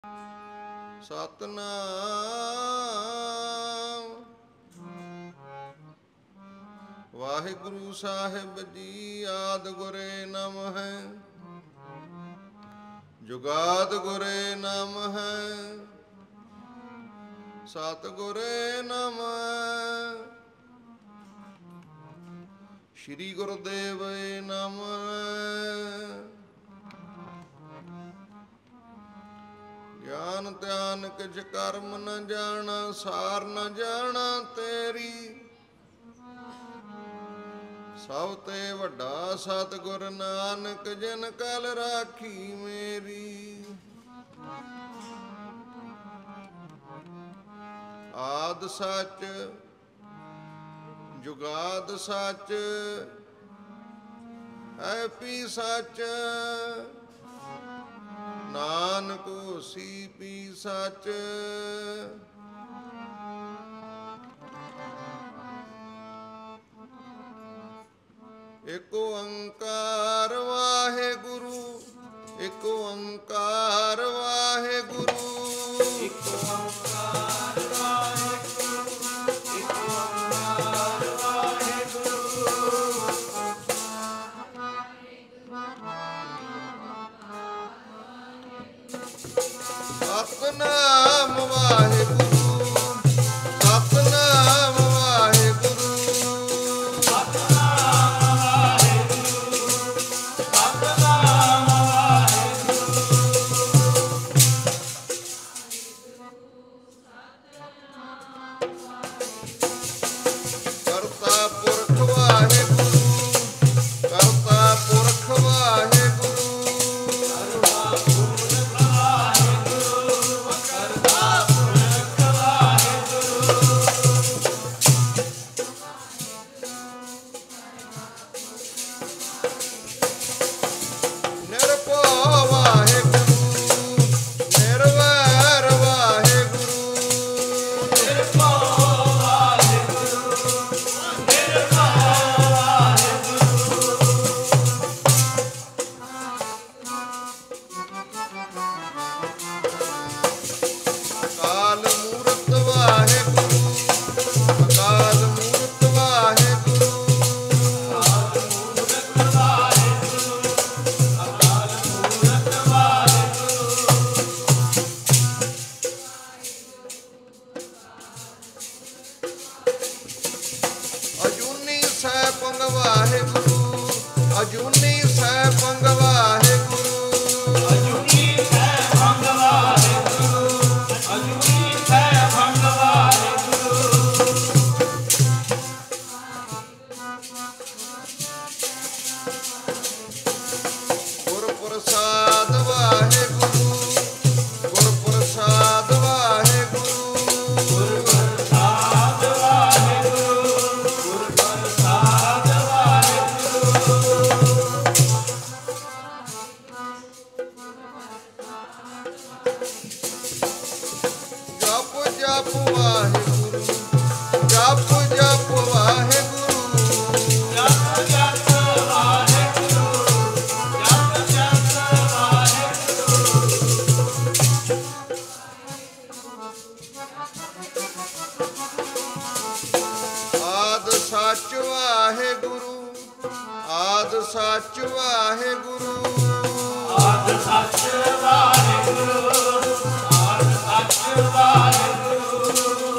ਸਤਨਾਮ ਵਾਹਿਗੁਰੂ ਸਾਹਿਬ ਜੀ। ਆਦ ਗੁਰੇ ਨਮਹਿ ਜੁਗਾਦ ਗੁਰੇ ਨਮਹਿ ਸਤਿਗੁਰੇ ਨਮਹਿ ਸ਼੍ਰੀ ਗੁਰਦੇਵ ਨਮਹਿ। ਗਿਆਨ ਧਿਆਨ ਕਿਛ ਕਰਮ ਨ ਜਾਣਾ, ਸਾਰ ਨ ਜਾਣਾ ਤੇਰੀ। ਸਭ ਤੇ ਵੱਡਾ ਸਤਿਗੁਰ ਨਾਨਕ, ਜਿਨ ਕਲ ਰਾਖੀ ਮੇਰੀ। ਆਦ ਸੱਚ ਜੁਗਾਦ ਸੱਚ, ਐਪੀ ਸੱਚ, ਨਾਨਕ ਹੋਸੀ ਪੀ ਸੱਚ। ਇਕ ਓੰਕਾਰ ਵਾਹਿਗੁਰੂ, ਇਕ ਓੰਕਾਰ ਵਾਹਿਗੁਰੂ, ਇਕ ਓੰਕਾਰ ਵਾਹਿਗੁਰੂ, ਇਕ ਓੰਕਾਰ ਵਾਹਿਗੁਰੂ। ਸਤਨਾਮ ਵਾਹਿਗੁਰੂ, ਸਤਨਾਮ ਵਾਹਿਗੁਰੂ, ਸਤਨਾਮ ਵਾਹਿਗੁਰੂ, ਸਤਨਾਮ ਵਾਹਿਗੁਰੂ। ਕਰਤਾ ਪੁਰਖ ਵਾਹਿਗੁਰੂ, ਕਰਤਾ ਪੁਰਖ ਵਾਹਿਗੁਰੂ, ਅਜੂਨੀ ਸਹਿ ਪੰਗ ਵਾਹਿਗੁਰੂ, ਅਜੂਨੀ ਸਹਿ ਪੰਗ ਵਾਹਿਗੁਰੂ, ਅਜੂਨੀ ਸਹਿ ਪੰਗ ਵਾਹਿਗੁਰੂ। ਗੁਰ ਪ੍ਰਸਾਦ ਵਾਹਿਗੁਰੂ, ਗੁਰ ਪ੍ਰਸਾਦ ਵਾਹਿਗੁਰੂ, ਗੁਰ ਪ੍ਰਸਾਦ ਵਾਹਿਗੁਰੂ, ਗੁਰ ਪ੍ਰਸਾਦ ਜਪ ਜਪ ਵਾਹਿਗੁਰੂ, ਜਪ ਜਪ ਵਾਹਿਗੁਰੂ, ਜਪ ਜਪ ਵਾਹਿਗੁਰੂ, ਜਪ ਜਪ ਵਾਹਿਗੁਰੂ। ਆਦ ਸੱਚ ਵਾਹਿਗੁਰੂ, ਆਦ ਸੱਚ ਵਾਹਿਗੁਰੂ, ਆਦ ਸੱਚ ਵਾਹਿਗੁਰੂ, ਆਦ ਸੱਚ ਵਾਹਿਗੁਰੂ।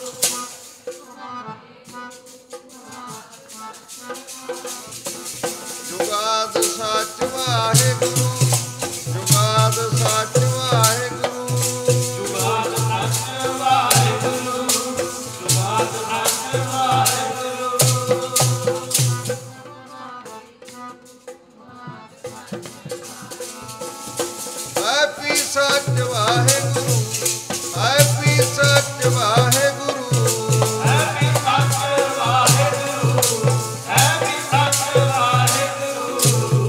ਜੁਗਾਦ ਸੱਚ ਵਾਹਿਗੁਰੂ, ਜੁਗਾਦ ਸੱਚ ਵਾਹਿਗੁਰੂ, ਜੁਗਾਦ ਸੱਚ ਵਾਹਿਗੁਰੂ, ਜੁਗਾਦ ਸੱਚ ਵਾਹਿਗੁਰੂ। ਐਪੀ ਸੱਚ ਵਾਹਿਗੁਰੂ, ਐਪੀ ਸੱਚ ਵਾਹਿਗੁਰੂ, ਐਪੀ ਸੱਚ ਵਾਹਿਗੁਰੂ, ਐਪੀ ਸੱਚ ਵਾਹਿਗੁਰੂ।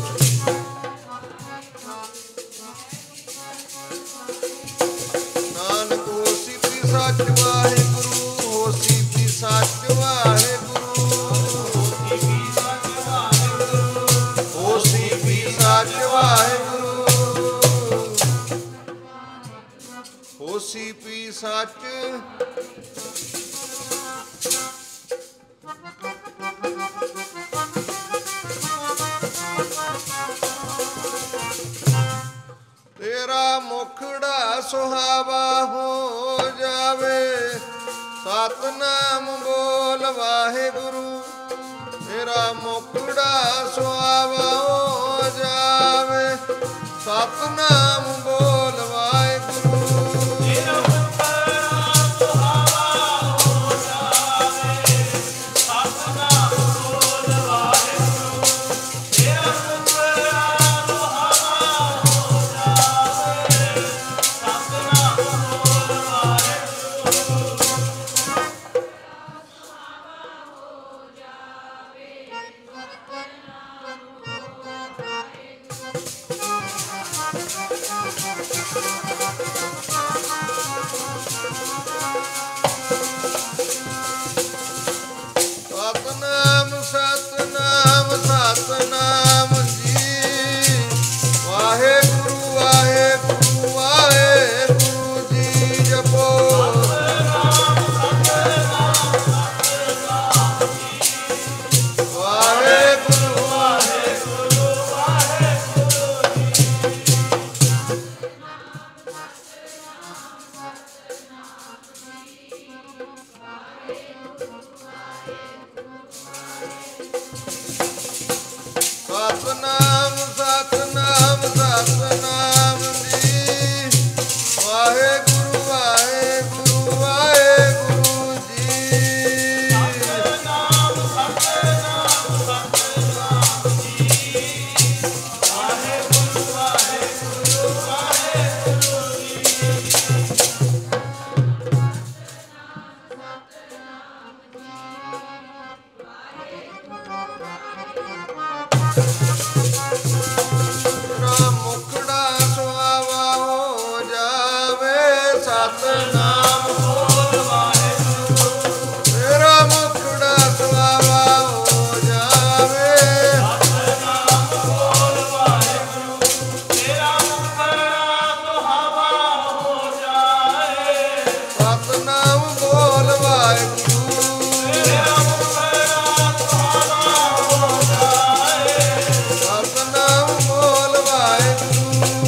ਨਾਨਕ ਹੋਸੀ ਪੀ ਸੱਚ ਵਾਹਿਗੁਰੂ, ਹੋਸੀ ਪੀ ਸੱਚ ਵਾਹਿਗੁਰੂ, ਹੋਸੀ ਪੀ ਸੱਚ ਵਾਹਿਗੁਰੂ, ਹੋਸੀ ਪੀ ਸੱਚ ਵਾਹਿਗੁਰੂ। ਹੋਸੀ ਪੀ ਸੱਚ ਤੇਰਾ ਮੁਖੜਾ ਸੁਹਾਵਾ ਹੋ ਜਾਵੇ ਸਤਨਾਮ ਬੋਲ ਵਾਹਿਗੁਰੂ ਤੇਰਾ ਮੁਖੜਾ ਸੁਹਾਵਾ ਹੋ ਜਾਵੇ ਸਤਨਾਮ ਬੋਲ ਵਾਹਿਗੁਰੂ ਤੇਰਾ ਮੁਖੜਾ ਸੁਹਾਵਾ ਹੋ ਜਾਵੇ ਸਤਨਾਮ ਬੋਲ ਵਾਹਿਗੁਰੂ ਤੇਰਾ ਮੁਖੜਾ ਸੁਹਾਵਾ ਹੋ ਜਾਵੇ ਸਤਨਾਮ ਬੋਲ ਵਾਹਿਗੁਰੂ ਸਤਨਾਮ ਸਤਨਾਮ ਜੀ ਵਾਹਿਗੁਰੂ ਵਾਹਿਗੁਰੂ ਵਾਹਿਗੁਰੂ ਜੀ ਜਪੋ ਵਾਹਿਗੁਰੂ ਵਾਹਿਗੁਰੂ ਵਾਹਿਗੁਰੂ ਸਤਨਾਮ ਸਤਨਾਮ ਸਤਨਾਮ ਜੀ ਵਾਹਿਗੁਰੂ ਵਾਹਿਗੁਰੂ ਵਾਹਿਗੁਰੂ ਜੀ ਸਤਨਾਮ ਸਤਨਾਮ ਸਤਨਾਮ ਜੀ ਵਾਹਿਗੁਰੂ ਵਾਹਿਗੁਰੂ ਵਾਹਿਗੁਰੂ ਤੇਰਾ ਮੁਖੜਾ ਸੁਹਾਵਾ ਹੋ ਜਾਵੇ ਸਤਨਾਮ ਬੋਲ ਵਾਹਿਗੁਰੂ ਤੇਰਾ ਮੁਖੜਾ ਸੁਹਾਵਾ ਹੋ ਜਾਵੇ ਸਤਨਾਮ ਬੋਲ ਵਾਹਿਗੁਰੂ ਤੇਰਾ ਮੁਖੜਾ ਸੁਹਾਵਾ ਹੋ ਜਾਵੇ ਸਤਨਾਮ ਬੋਲ ਵਾਹਿਗੁਰੂ ਤੇਰਾ ਮੁਖੜਾ ਸੁਹਾਵਾ ਹੋ ਜਾਵੇ ਸਤਨਾਮ ਬੋਲ ਵਾਹਿਗੁਰੂ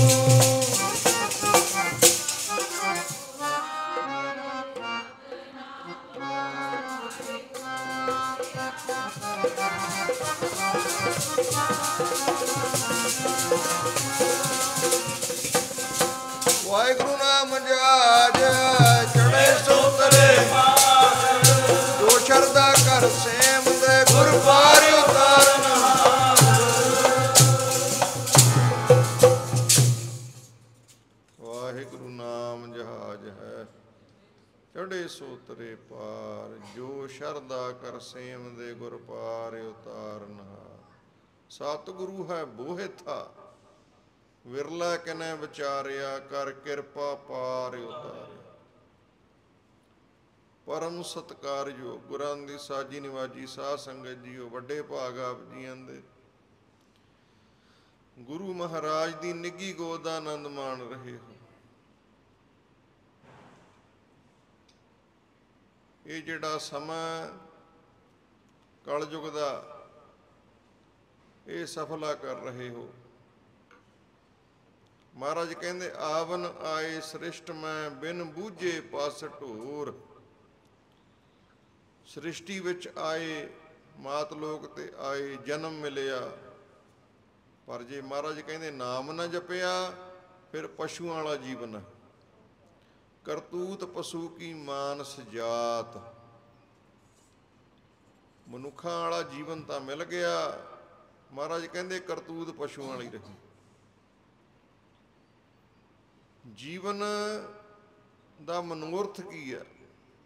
ਵਾਹਿਗੁਰੂ ਨਾਮ ਜਾਜ ਚੜੇ ਸੋਤਰੇ ਜੋ ਸ਼ਰਦਾ ਕਰ ਸੇਮ ਦੇ ਗੁਰ ਪਾਰਿ ਉਤਾਰਨ ਵਾਹਿਗੁਰੂ ਨਾਮ ਜਹਾਜ ਹੈ ਚੜੇ ਸੋਤਰੇ ਪਾਰ ਜੋ ਸ਼ਰਦਾ ਕਰ ਸੇਮ ਦੇ ਗੁਰ ਪਾਰਿ ਉਤਾਰਨ ਸਤਿਗੁਰੂ ਹੈ ਬੋਹਿਥਾ ਵਿਰਲਾ ਕਿਨੈ ਵਿਚਾਰਿਆ ਕਰ ਕਿਰਪਾ ਪਾਰ ਉਤਾਰਿਆ ਪਰਮ ਸਤਿਕਾਰਯੋਗ ਗੁਰਾਂ ਦੀ ਸਾਜੀ ਨਿਵਾਜੀ ਸਾਧ ਸੰਗਤ ਜੀਓ ਵੱਡੇ ਭਾਗ ਆਪ ਜੀਆਂ ਦੇ ਗੁਰੂ ਮਹਾਰਾਜ ਦੀ ਨਿੱਘੀ ਗੋਦ ਦਾ ਆਨੰਦ ਮਾਣ ਰਹੇ ਹੋ। ਇਹ ਜਿਹੜਾ ਸਮਾਂ ਕਲਯੁਗ ਦਾ ਇਹ ਸਫਲਾ ਕਰ ਰਹੇ ਹੋ। ਮਹਾਰਾਜ ਕਹਿੰਦੇ ਆਵਨ ਆਏ ਸ੍ਰਿਸ਼ਟ ਮੈਂ ਬਿਨ ਬੂਝੇ ਪਸ ਢੋਰ। ਸ੍ਰਿਸ਼ਟੀ ਵਿੱਚ ਆਏ ਮਾਤ ਲੋਕ ਤੇ ਆਏ ਜਨਮ ਮਿਲਿਆ, ਪਰ ਜੇ ਮਹਾਰਾਜ ਕਹਿੰਦੇ ਨਾਮ ਨਾ ਜਪਿਆ ਫਿਰ ਪਸ਼ੂਆਂ ਵਾਲਾ ਜੀਵਨ। ਕਰਤੂਤ ਪਸ਼ੂ ਕੀ ਮਾਨਸ ਜਾਤ। ਮਨੁੱਖਾਂ ਵਾਲਾ ਜੀਵਨ ਤਾਂ ਮਿਲ ਗਿਆ, ਮਹਾਰਾਜ ਕਹਿੰਦੇ ਕਰਤੂਤ ਪਸ਼ੂਆਂ ਵਾਲੀ ਰਹੀ। ਜੀਵਨ ਦਾ ਮਨੋਰਥ ਕੀ ਹੈ?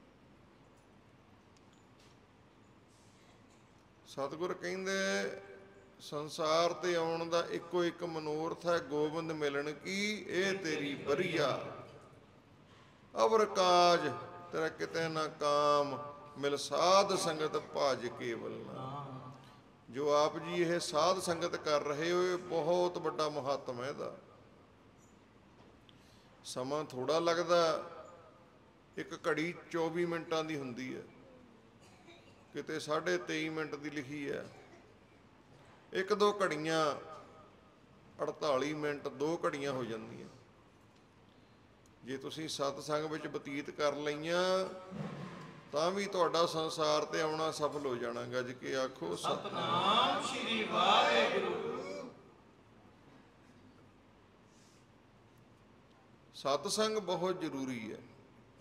ਸਤਿਗੁਰ ਕਹਿੰਦੇ ਸੰਸਾਰ ਤੇ ਆਉਣ ਦਾ ਇੱਕੋ ਇੱਕ ਮਨੋਰਥ ਹੈ, ਗੋਬਿੰਦ ਮਿਲਣ ਕੀ ਇਹ ਤੇਰੀ ਬਰੀਆ। ਅਵਰ ਕਾਜ ਤੇਰਾ ਕਿਤੇ ਨਾ ਕਾਮ, ਮਿਲ ਸਾਧ ਸੰਗਤ ਭਜ ਕੇਵਲ ਨਾਮ। ਜੋ ਆਪ ਜੀ ਇਹ ਸਾਧ ਸੰਗਤ ਕਰ ਰਹੇ ਹੋ, ਇਹ ਬਹੁਤ ਵੱਡਾ ਮਹੱਤਮ ਹੈ ਇਹਦਾ। ਸਮਾਂ ਥੋੜ੍ਹਾ ਲੱਗਦਾ, ਇੱਕ ਘੜੀ 24 ਮਿੰਟਾਂ ਦੀ ਹੁੰਦੀ ਹੈ, ਕਿਤੇ 23.5 ਮਿੰਟ ਦੀ ਲਿਖੀ ਹੈ। ਇੱਕ ਦੋ ਘੜੀਆਂ 48 ਮਿੰਟ, 2 ਘੜੀਆਂ ਹੋ ਜਾਂਦੀਆਂ। ਜੇ ਤੁਸੀਂ ਸਤਸੰਗ ਵਿੱਚ ਬਤੀਤ ਕਰ ਲਈਆਂ ਤਾਂ ਵੀ ਤੁਹਾਡਾ ਸੰਸਾਰ ਤੇ ਆਉਣਾ ਸਫਲ ਹੋ ਜਾਣਾ। ਗੱਜ ਕੇ ਆਖੋ ਸਤਨਾਮ ਸ੍ਰੀ ਵਾਹਿਗੁਰੂ। ਸਤਸੰਗ ਬਹੁਤ ਜ਼ਰੂਰੀ ਹੈ।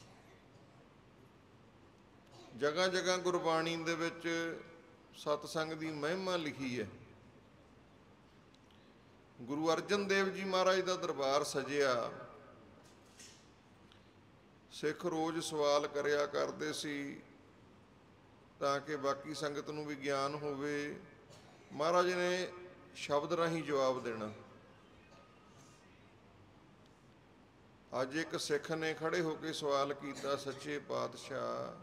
ਜਗ੍ਹਾ ਜਗ੍ਹਾ ਗੁਰਬਾਣੀ ਦੇ ਵਿੱਚ ਸਤਸੰਗ ਦੀ ਮਹਿਮਾ ਲਿਖੀ ਹੈ। ਗੁਰੂ ਅਰਜਨ ਦੇਵ ਜੀ ਮਹਾਰਾਜ ਦਾ ਦਰਬਾਰ ਸਜਿਆ, ਸਿੱਖ ਰੋਜ਼ ਸਵਾਲ ਕਰਿਆ ਕਰਦੇ ਸੀ ਤਾਂ ਕਿ ਬਾਕੀ ਸੰਗਤ ਨੂੰ ਵੀ ਗਿਆਨ ਹੋਵੇ। ਮਹਾਰਾਜ ਨੇ ਸ਼ਬਦ ਰਾਹੀਂ ਜਵਾਬ ਦੇਣਾ। ਅੱਜ ਇੱਕ ਸਿੱਖ ਨੇ ਖੜੇ ਹੋ ਕੇ ਸਵਾਲ ਕੀਤਾ, ਸੱਚੇ ਪਾਤਸ਼ਾਹ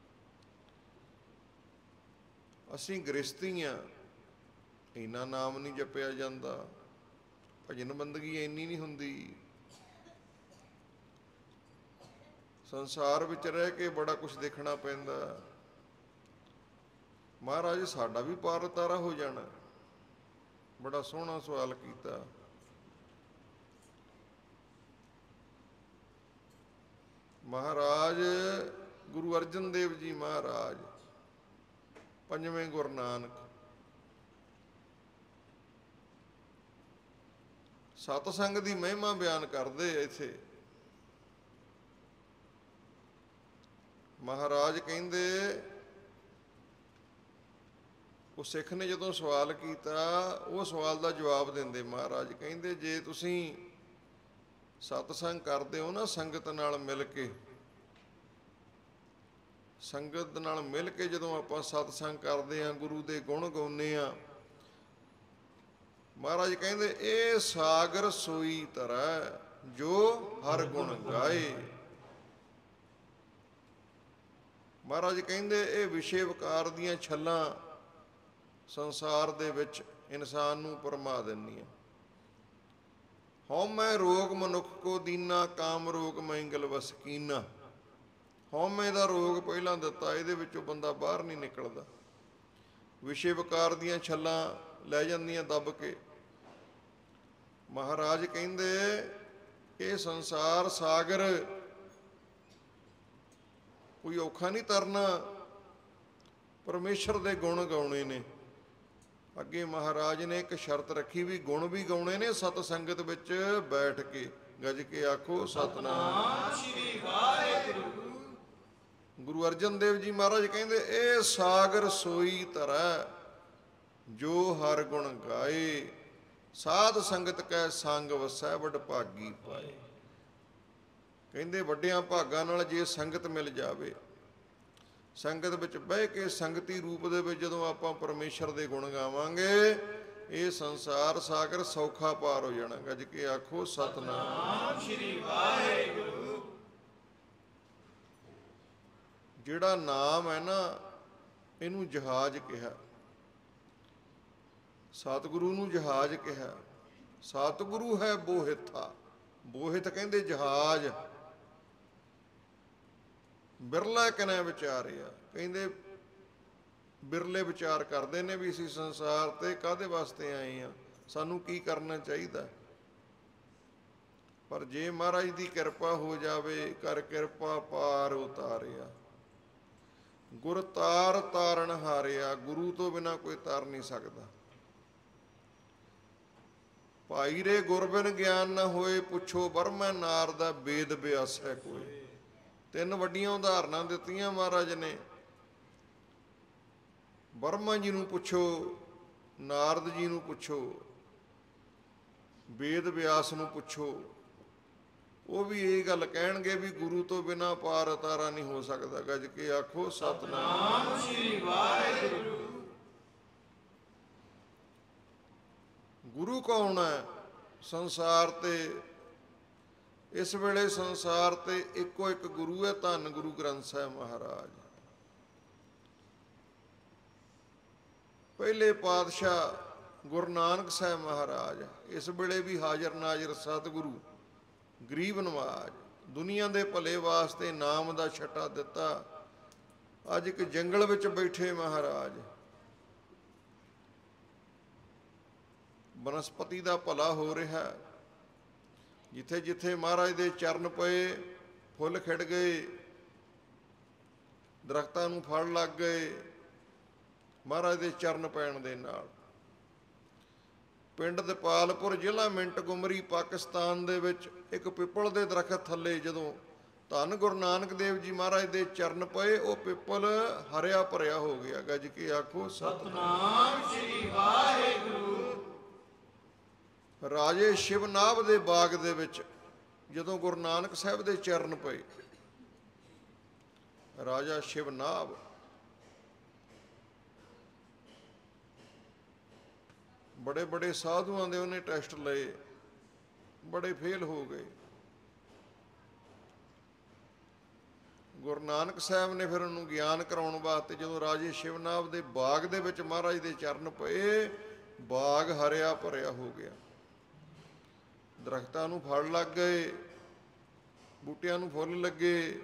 ਅਸੀਂ ਗ੍ਰਸਤੀ ਹਾਂ, ਇੰਨਾ ਨਾਮ ਨਹੀਂ ਜਪਿਆ ਜਾਂਦਾ, ਭਜਨ ਬੰਦਗੀ ਇੰਨੀ ਨਹੀਂ ਹੁੰਦੀ, ਸੰਸਾਰ ਵਿੱਚ ਰਹਿ ਕੇ ਬੜਾ ਕੁਝ ਦੇਖਣਾ ਪੈਂਦਾ, ਮਹਾਰਾਜ ਸਾਡਾ ਵੀ ਪਾਰ ਉਤਾਰਾ ਹੋ ਜਾਣਾ। ਬੜਾ ਸੋਹਣਾ ਸਵਾਲ ਕੀਤਾ। ਮਹਾਰਾਜ ਗੁਰੂ ਅਰਜਨ ਦੇਵ ਜੀ ਮਹਾਰਾਜ, ਪੰਜਵੇਂ ਗੁਰੂ ਨਾਨਕ, ਸਤਸੰਗ ਦੀ ਮਹਿਮਾ ਬਿਆਨ ਕਰਦੇ ਇੱਥੇ। ਮਹਾਰਾਜ ਕਹਿੰਦੇ, ਉਹ ਸਿੱਖ ਨੇ ਜਦੋਂ ਸਵਾਲ ਕੀਤਾ, ਉਹ ਸਵਾਲ ਦਾ ਜਵਾਬ ਦਿੰਦੇ ਮਹਾਰਾਜ ਕਹਿੰਦੇ, ਜੇ ਤੁਸੀਂ ਸਤਸੰਗ ਕਰਦੇ ਹੋ ਨਾ ਸੰਗਤ ਨਾਲ ਮਿਲ ਕੇ, ਸੰਗਤ ਨਾਲ ਮਿਲ ਕੇ ਜਦੋਂ ਆਪਾਂ ਸਤਸੰਗ ਕਰਦੇ ਹਾਂ, ਗੁਰੂ ਦੇ ਗੁਣ ਗਾਉਂਦੇ ਹਾਂ, ਮਹਾਰਾਜ ਕਹਿੰਦੇ ਇਹ ਸਾਗਰ ਸੋਈ ਤਰੈ ਜੋ ਹਰ ਗੁਣ ਗਾਏ। ਮਹਾਰਾਜ ਕਹਿੰਦੇ ਇਹ ਵਿਸ਼ੇ ਵਿਕਾਰ ਦੀਆਂ ਛੱਲਾਂ ਸੰਸਾਰ ਦੇ ਵਿੱਚ ਇਨਸਾਨ ਨੂੰ ਭਰਮਾ ਦਿੰਦੀਆਂ। ਹਉਮੈ ਰੋਗ ਮਨੁੱਖ ਕੋ ਦੀਨਾ, ਕਾਮ ਰੋਗ ਮੈਂਗਲ ਵਸ ਕੀਨਾ। ਹਉਮੈ ਦਾ ਰੋਗ ਪਹਿਲਾਂ ਦਿੱਤਾ, ਇਹਦੇ ਵਿੱਚੋਂ ਬੰਦਾ ਬਾਹਰ ਨਹੀਂ ਨਿਕਲਦਾ। ਵਿਸ਼ੇ ਵਿਕਾਰ ਦੀਆਂ ਛੱਲਾਂ ਲੈ ਜਾਂਦੀਆਂ ਦੱਬ ਕੇ। ਮਹਾਰਾਜ ਕਹਿੰਦੇ ਇਹ ਸੰਸਾਰ ਸਾਗਰ ਕੋਈ ਔਖਾ ਨਹੀਂ ਤਰਨਾ, ਪਰਮੇਸ਼ਰ ਦੇ ਗੁਣ ਗਾਉਣੇ ਨੇ। ਅੱਗੇ ਮਹਾਰਾਜ ਨੇ ਇੱਕ ਸ਼ਰਤ ਰੱਖੀ ਵੀ ਗੁਣ ਵੀ ਗਾਉਣੇ ਨੇ ਸਤ ਸੰਗਤ ਵਿੱਚ ਬੈਠ ਕੇ। ਗੱਜ ਕੇ ਆਖੋ ਸਤਨਾਮ ਸ੍ਰੀ ਵਾਹਿਗੁਰੂ। ਗੁਰੂ ਅਰਜਨ ਦੇਵ ਜੀ ਮਹਾਰਾਜ ਕਹਿੰਦੇ ਇਹ ਸਾਗਰ ਸੋਈ ਧਰੈ ਜੋ ਹਰ ਗੁਣ ਗਾਏ, ਸਾਧ ਸੰਗਤ ਕੈ ਸੰਗ ਵਸੈ ਵਡ ਭਾਗੀ ਪਾਏ। ਕਹਿੰਦੇ ਵੱਡਿਆਂ ਭਾਗਾਂ ਨਾਲ ਜੇ ਸੰਗਤ ਮਿਲ ਜਾਵੇ, ਸੰਗਤ ਵਿੱਚ ਬਹਿ ਕੇ ਸੰਗਤੀ ਰੂਪ ਦੇ ਵਿੱਚ ਜਦੋਂ ਆਪਾਂ ਪਰਮੇਸ਼ਰ ਦੇ ਗੁਣ ਗਾਵਾਂਗੇ, ਇਹ ਸੰਸਾਰ ਸਾਗਰ ਸੌਖਾ ਪਾਰ ਹੋ ਜਾਣਾ। ਗੱਜ ਕੇ ਆਖੋ ਸਤਨਾਮ ਸ੍ਰੀ ਵਾਹਿਗੁਰੂ। ਜਿਹੜਾ ਨਾਮ ਹੈ ਨਾ, ਇਹਨੂੰ ਜਹਾਜ਼ ਕਿਹਾ, ਸਤਿਗੁਰੂ ਨੂੰ ਜਹਾਜ਼ ਕਿਹਾ। ਸਤਿਗੁਰੂ ਹੈ ਬੋਹਿਥਾ, ਬੋਹਿਥ ਕਹਿੰਦੇ ਜਹਾਜ਼। ਬਿਰਲਾ ਕਿਨੇ ਵਿਚਾਰਿਆ, ਕਹਿੰਦੇ ਬਿਰਲੇ ਵਿਚਾਰ ਕਰਦੇ ਨੇ ਵੀ ਅਸੀਂ ਸੰਸਾਰ ਤੇ ਕਾਹਦੇ ਵਾਸਤੇ ਆਏ ਹਾਂ, ਸਾਨੂੰ ਕੀ ਕਰਨਾ ਚਾਹੀਦਾ। ਪਰ ਜੇ ਮਹਾਰਾਜ ਦੀ ਕਿਰਪਾ ਹੋ ਜਾਵੇ, ਕਰ ਕਿਰਪਾ ਪਾਰ ਉਤਾਰਿਆ, ਗੁਰ ਤਾਰ ਤਾਰਨ ਹਾਰਿਆ। ਗੁਰੂ ਤੋਂ ਬਿਨਾਂ ਕੋਈ ਤਾਰ ਨਹੀਂ ਸਕਦਾ। ਭਾਈ ਰੇ ਗੁਰ ਬਿਨ ਗਿਆਨ ਨਾ ਹੋਏ, ਪੁੱਛੋ ਬਰਮੈ ਨਾਰਦਾ ਵੇਦ ਬਿਆਸੈ ਕੋਈ। ਤਿੰਨ ਵੱਡੀਆਂ ਉਦਾਹਰਨਾਂ ਦਿੱਤੀਆਂ ਮਹਾਰਾਜ ਨੇ। ਬਰਮਾ ਜੀ ਨੂੰ ਪੁੱਛੋ, ਨਾਰਦ ਜੀ ਨੂੰ ਪੁੱਛੋ, ਵੇਦ ਵਿਆਸ ਨੂੰ ਪੁੱਛੋ, ਉਹ ਵੀ ਇਹ ਗੱਲ ਕਹਿਣਗੇ ਵੀ ਗੁਰੂ ਤੋਂ ਬਿਨਾਂ ਪਾਰ ਉਤਾਰਾ ਨਹੀਂ ਹੋ ਸਕਦਾ। ਗੱਜ ਕੇ ਆਖੋ ਸਤਨਾਮ ਸ੍ਰੀ ਵਾਹਿਗੁਰੂ। ਗੁਰੂ ਕੌਣ ਹੈ ਸੰਸਾਰ ਤੇ? ਇਸ ਵੇਲੇ ਸੰਸਾਰ ਤੇ ਇੱਕੋ ਇੱਕ ਗੁਰੂ ਹੈ, ਧੰਨ ਗੁਰੂ ਗ੍ਰੰਥ ਸਾਹਿਬ ਮਹਾਰਾਜ। ਪਹਿਲੇ ਪਾਤਸ਼ਾਹ ਗੁਰੂ ਨਾਨਕ ਸਾਹਿਬ ਮਹਾਰਾਜ ਇਸ ਵੇਲੇ ਵੀ ਹਾਜ਼ਰ ਨਾਜ਼ਰ ਸਤਿਗੁਰੂ ਗਰੀਬ ਨਵਾਜ, ਦੁਨੀਆ ਦੇ ਭਲੇ ਵਾਸਤੇ ਨਾਮ ਦਾ ਛੱਟਾ ਦਿੱਤਾ। ਅੱਜ ਇੱਕ ਜੰਗਲ ਵਿੱਚ ਬੈਠੇ ਮਹਾਰਾਜ, ਬਨਸਪਤੀ ਦਾ ਭਲਾ ਹੋ ਰਿਹਾ। ਜਿੱਥੇ ਜਿੱਥੇ ਮਹਾਰਾਜ ਦੇ ਚਰਨ ਪਏ, ਫੁੱਲ ਖਿੜ ਗਏ, ਦਰਖਤਾਂ ਨੂੰ ਫਲ ਲੱਗ ਗਏ ਮਹਾਰਾਜ ਦੇ ਚਰਨ ਪੈਣ ਦੇ ਨਾਲ। ਪਿੰਡ ਦਿਪਾਲਪੁਰ, ਜ਼ਿਲ੍ਹਾ ਮਿੰਟਗੁਮਰੀ, ਪਾਕਿਸਤਾਨ ਦੇ ਵਿੱਚ ਇੱਕ ਪਿੱਪਲ ਦੇ ਦਰਖਤ ਥੱਲੇ ਜਦੋਂ ਧੰਨ ਗੁਰੂ ਨਾਨਕ ਦੇਵ ਜੀ ਮਹਾਰਾਜ ਦੇ ਚਰਨ ਪਏ, ਉਹ ਪਿੱਪਲ ਹਰਿਆ ਭਰਿਆ ਹੋ ਗਿਆ। ਗੱਜ ਕੇ ਆਖੋ ਸਤਿਨਾਮ ਸ੍ਰੀ ਵਾਹਿਗੁਰੂ। ਰਾਜੇ ਸ਼ਿਵਨਾਭ ਦੇ ਬਾਗ ਦੇ ਵਿੱਚ ਜਦੋਂ ਗੁਰੂ ਨਾਨਕ ਸਾਹਿਬ ਦੇ ਚਰਨ ਪਏ, ਰਾਜਾ ਸ਼ਿਵਨਾਭ ਬੜੇ ਬੜੇ ਸਾਧੂਆਂ ਦੇ ਉਹਨੇ ਟੈਸਟ ਲਏ, ਬੜੇ ਫੇਲ ਹੋ ਗਏ। ਗੁਰੂ ਨਾਨਕ ਸਾਹਿਬ ਨੇ ਫਿਰ ਉਹਨੂੰ ਗਿਆਨ ਕਰਾਉਣ ਵਾਸਤੇ ਜਦੋਂ ਰਾਜੇ ਸ਼ਿਵਨਾਭ ਦੇ ਬਾਗ ਦੇ ਵਿੱਚ ਮਹਾਰਾਜ ਦੇ ਚਰਨ ਪਏ, ਬਾਗ ਹਰਿਆ ਭਰਿਆ ਹੋ ਗਿਆ। ਦਰਖਤਾਂ ਨੂੰ ਫਲ ਲੱਗ ਗਏ, ਬੂਟਿਆਂ ਨੂੰ ਫੁੱਲ ਲੱਗੇ,